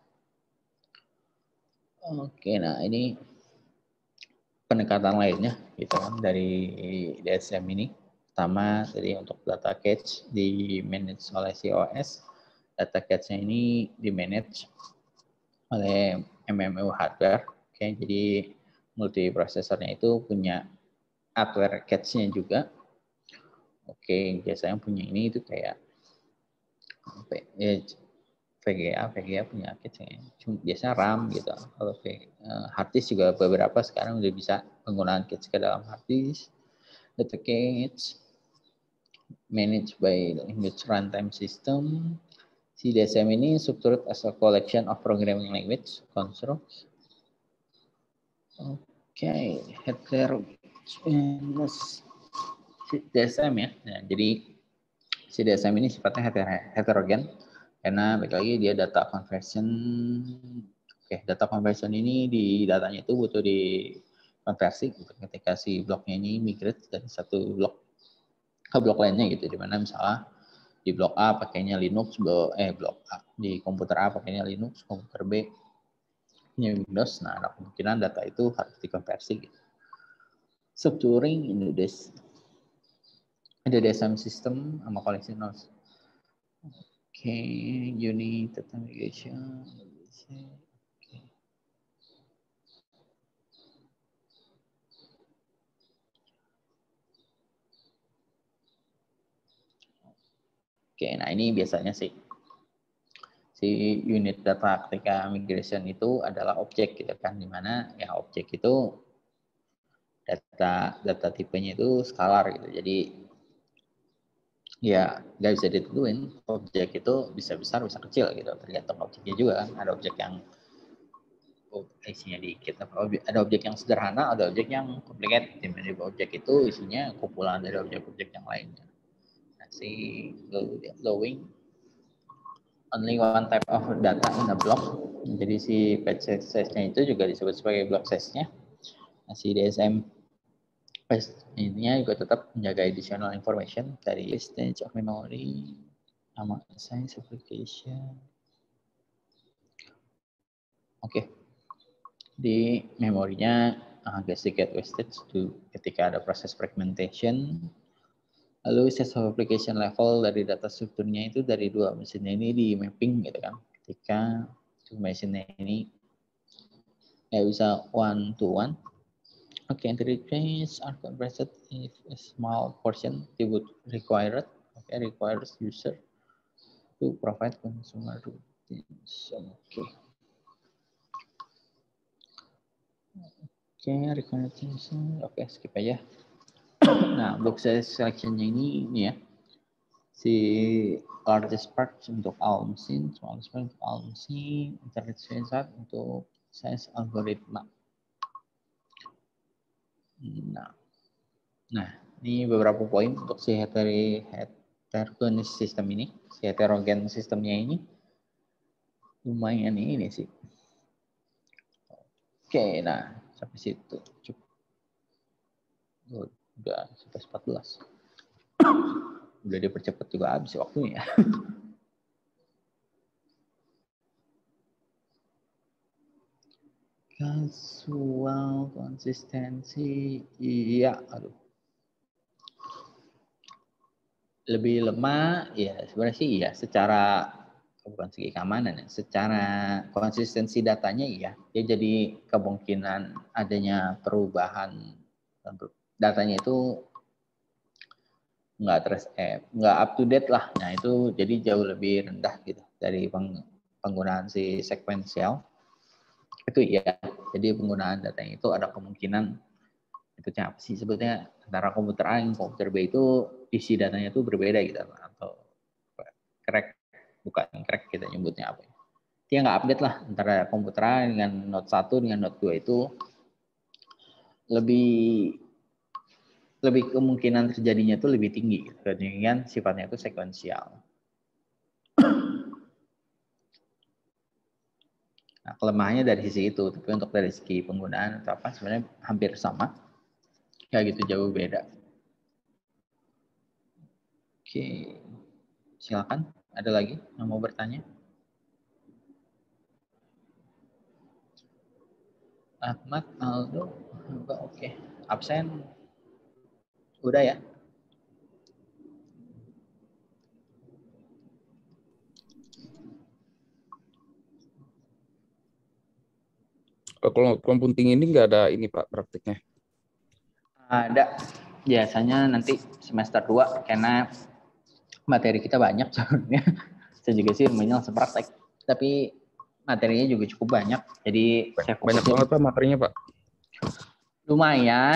Oke, nah ini pendekatan lainnya gitu kan dari D S M ini. Pertama tadi untuk data cache di manage oleh C O S. Data cache-nya ini di manage oleh M M U hardware. Oke, jadi multiprosesornya itu punya hardware cache-nya juga. Oke, biasanya punya ini itu kayak apa ya, V G A, V G A penyakit ya. Cuma biasanya RAM gitu. Kalau hard disk juga beberapa sekarang udah bisa penggunaan cache ke dalam hard disk. Data cache managed by language runtime system. C D S M ini structured as a collection of programming language constructs. Oke, okay. Heterogeneous C D S M ya. Nah, jadi C D S M ini sifatnya heterogen karena balik lagi dia data conversion. Oke, data conversion ini di datanya itu butuh dikonversi gitu, ketika si bloknya ini migrate dari satu blok ke blok lainnya gitu, dimana misalnya di blok A pakainya Linux, blok eh blok A di komputer A pakainya Linux, komputer B punya Windows. Nah, ada kemungkinan data itu harus dikonversi gitu. Structuring in the D S M system sama collection nodes. Oke, okay, unit data migration. Okay. Oke, okay, nah ini biasanya sih si unit data ketika migration itu adalah objek gitu kan, dimana ya objek itu data data tipenya itu skalar gitu. Jadi ya nggak bisa ditentuin, objek itu bisa besar bisa kecil gitu, tergantung objeknya juga kan. Ada objek yang oh, isinya dikit, ada objek yang sederhana, ada objek yang complicated. Dimana objek itu isinya kumpulan dari objek-objek yang lainnya. Nah, si loading only one type of data in a block. Jadi si page size-nya itu juga disebut sebagai block size-nya. Nah, si D S M intinya juga tetap menjaga additional information dari stage of memory sama size application. Oke. Okay. Di memorinya agak sedikit wastage to ketika ada proses fragmentation. Lalu size of application level dari data strukturnya itu dari dua mesinnya ini di mapping gitu kan. Ketika mesinnya ini ya bisa one to one. Okay, entry trace are compressed if a small portion would required. Okay, requires user to provide consumer routines. Okay. Okay, required user. Oke, okay, skip aja. Nah, block size selection-nya ini, ini ya. Si largest part untuk all mesin, smallest part untuk all mesin, entry trace untuk size algoritma. Nah, nah ini beberapa poin untuk si heterogeneous system ini, si heterogen sistemnya ini lumayan ini sih. Oke, nah sampai situ cukup. Oh, udah sampai empat belas. Udah dipercepat juga habis waktunya. Kasual konsistensi, iya, aduh. Lebih lemah, ya sebenarnya sih iya. Secara bukan segi keamanan ya, secara konsistensi datanya iya. Dia jadi kemungkinan adanya perubahan datanya itu nggak terus eh, nggak up to date lah. Nah itu jadi jauh lebih rendah gitu dari penggunaan si sekuensial. Itu iya. Jadi penggunaan datanya itu ada kemungkinan itu apa sih sebetulnya antara komputer A dan komputer B itu isi datanya itu berbeda gitu atau crack, bukan crack kita nyebutnya apa ya. Dia nggak update lah antara komputer A dengan Note satu dengan Note dua itu lebih lebih kemungkinan terjadinya itu lebih tinggi gitu, dengan sifatnya itu sekuensial. Nah, kelemahannya dari sisi itu, tapi untuk dari segi penggunaan atau apa sebenarnya hampir sama. Kayak gitu jauh beda. Oke, silakan. Ada lagi yang mau bertanya? Ahmad, Aldo, enggak, oke. Absen, udah ya? Kalau computing ini nggak ada ini Pak praktiknya? Ada. biasanya nanti semester dua karena materi kita banyak sebenarnya. Saya juga sih lumayan langsung praktek, tapi materinya juga cukup banyak. Jadi saya banyak banget Pak materinya Pak. Lumayan.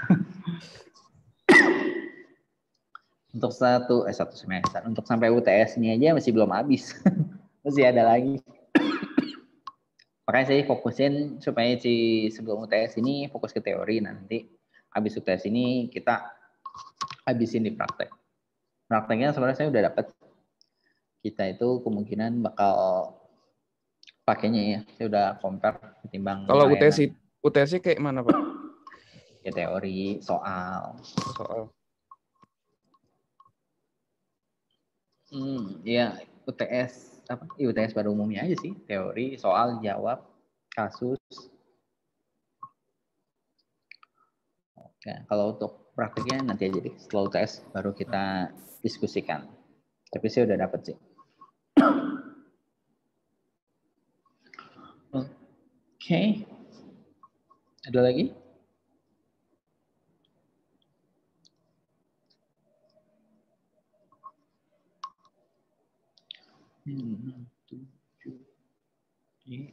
Untuk satu eh satu semester, untuk sampai U T S ini aja masih belum habis. Masih ada lagi. Makanya saya fokusin supaya si sebelum U T S ini fokus ke teori, nanti habis U T S ini kita habisin di praktek. Prakteknya sebenarnya saya udah dapat. Kita itu kemungkinan bakal pakainya ya. Saya udah compare ketimbang Kalau U T S layanan. U T S kayak mana Pak? Ya teori, soal. Soal. Hmm, ya U T S apa? U T S pada umumnya aja sih, teori, soal, jawab, kasus. Oke, kalau untuk praktiknya nanti aja deh, setelah U T S baru kita diskusikan. Tapi saya udah dapat sih. Oke, okay. Ada lagi? Hmm, tujuh. Oke,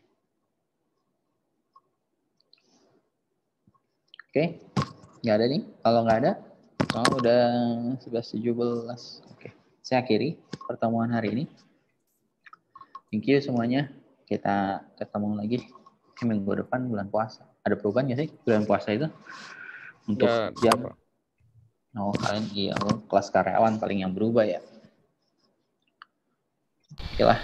okay. Nggak ada nih. Kalau nggak ada, oh, udah sebelas tujuh belas. Oke, okay. Saya akhiri pertemuan hari ini. Thank you semuanya. Kita ketemu lagi minggu depan bulan puasa. Ada perubahan nggak sih bulan puasa itu? Untuk ya, jam? Pak. Oh, kalian iya, kelas karyawan paling yang berubah ya. Oke lah.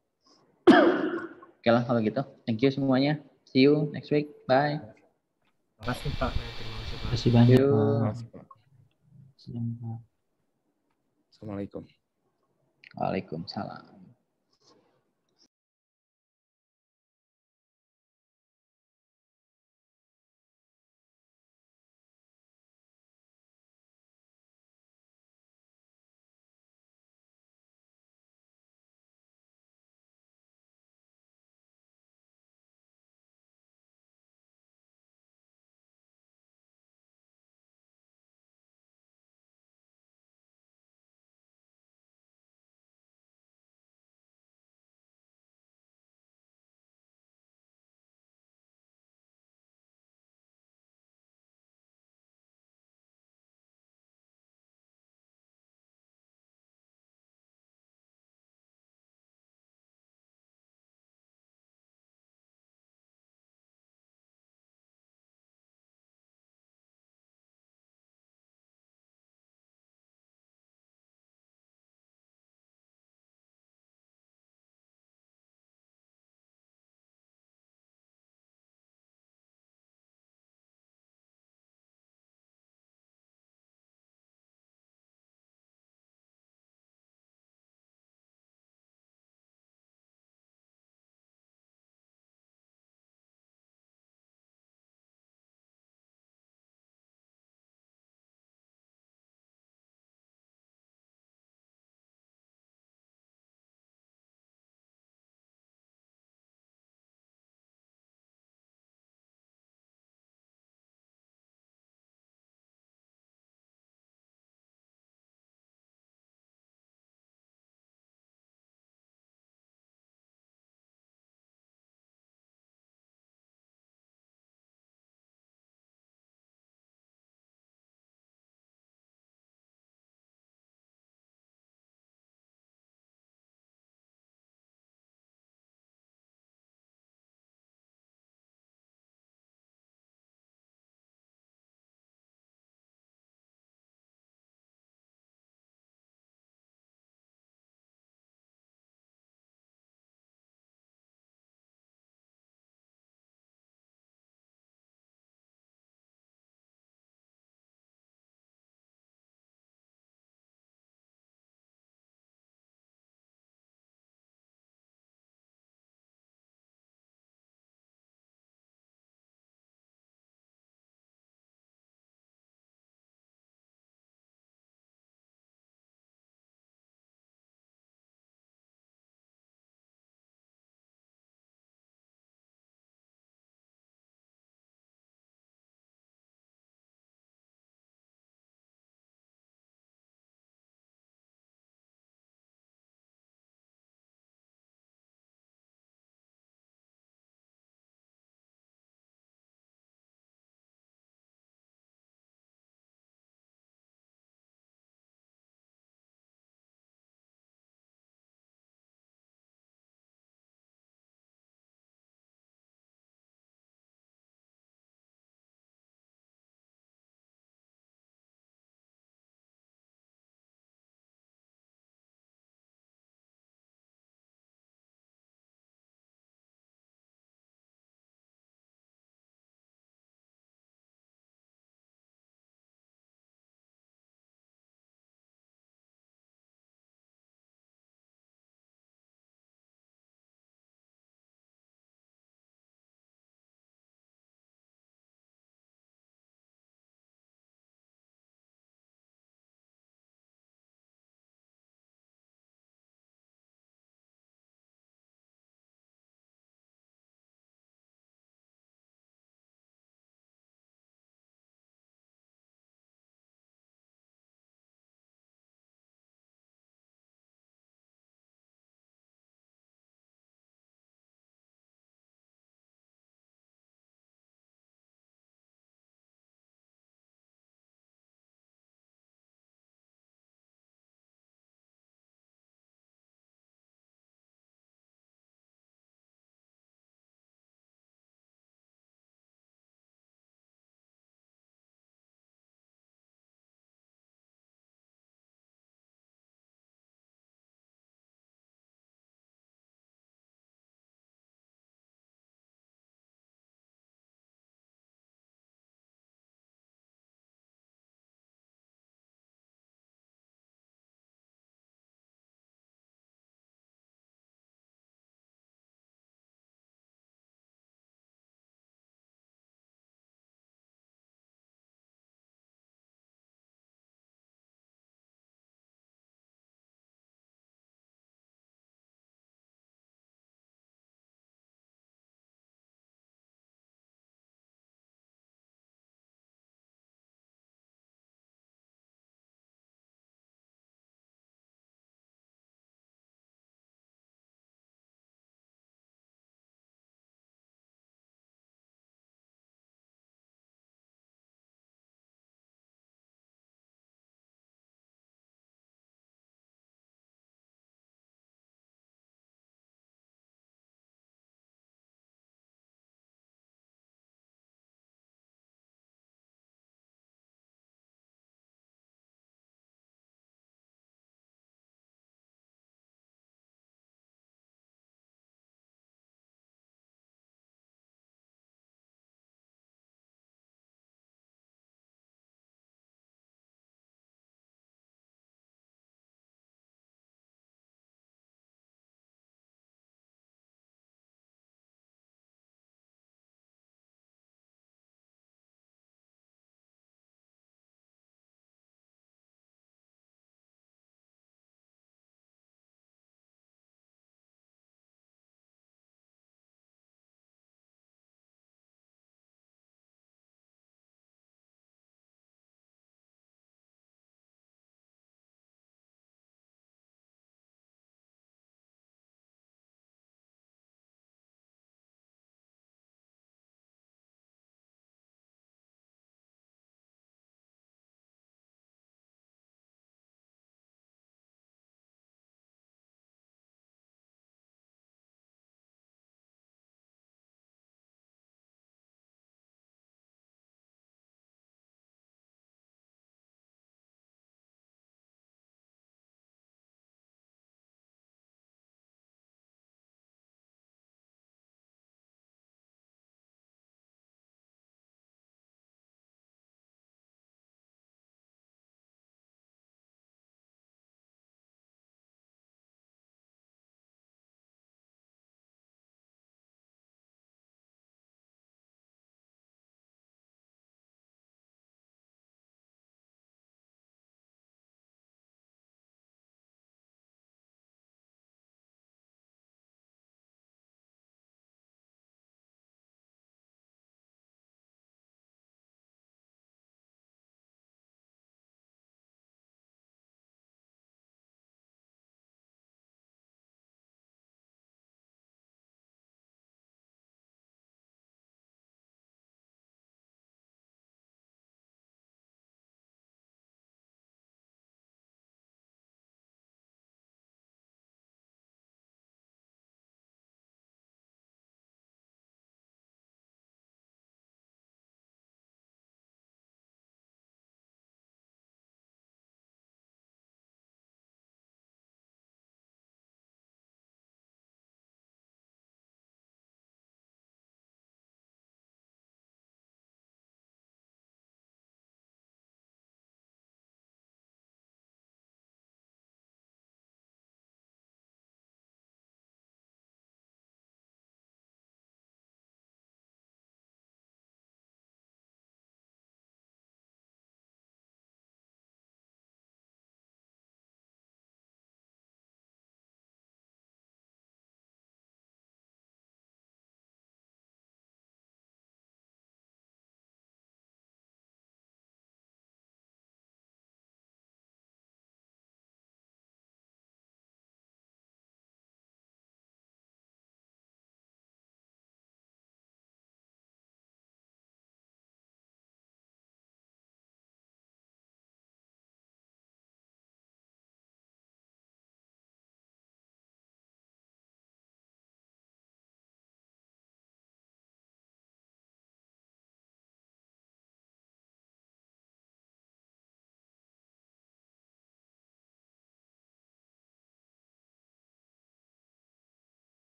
Oke lah kalau gitu. Thank you semuanya. See you next week. Bye. Terima kasih Pak. Terima kasih banyak Pak. Assalamualaikum. Waalaikumsalam.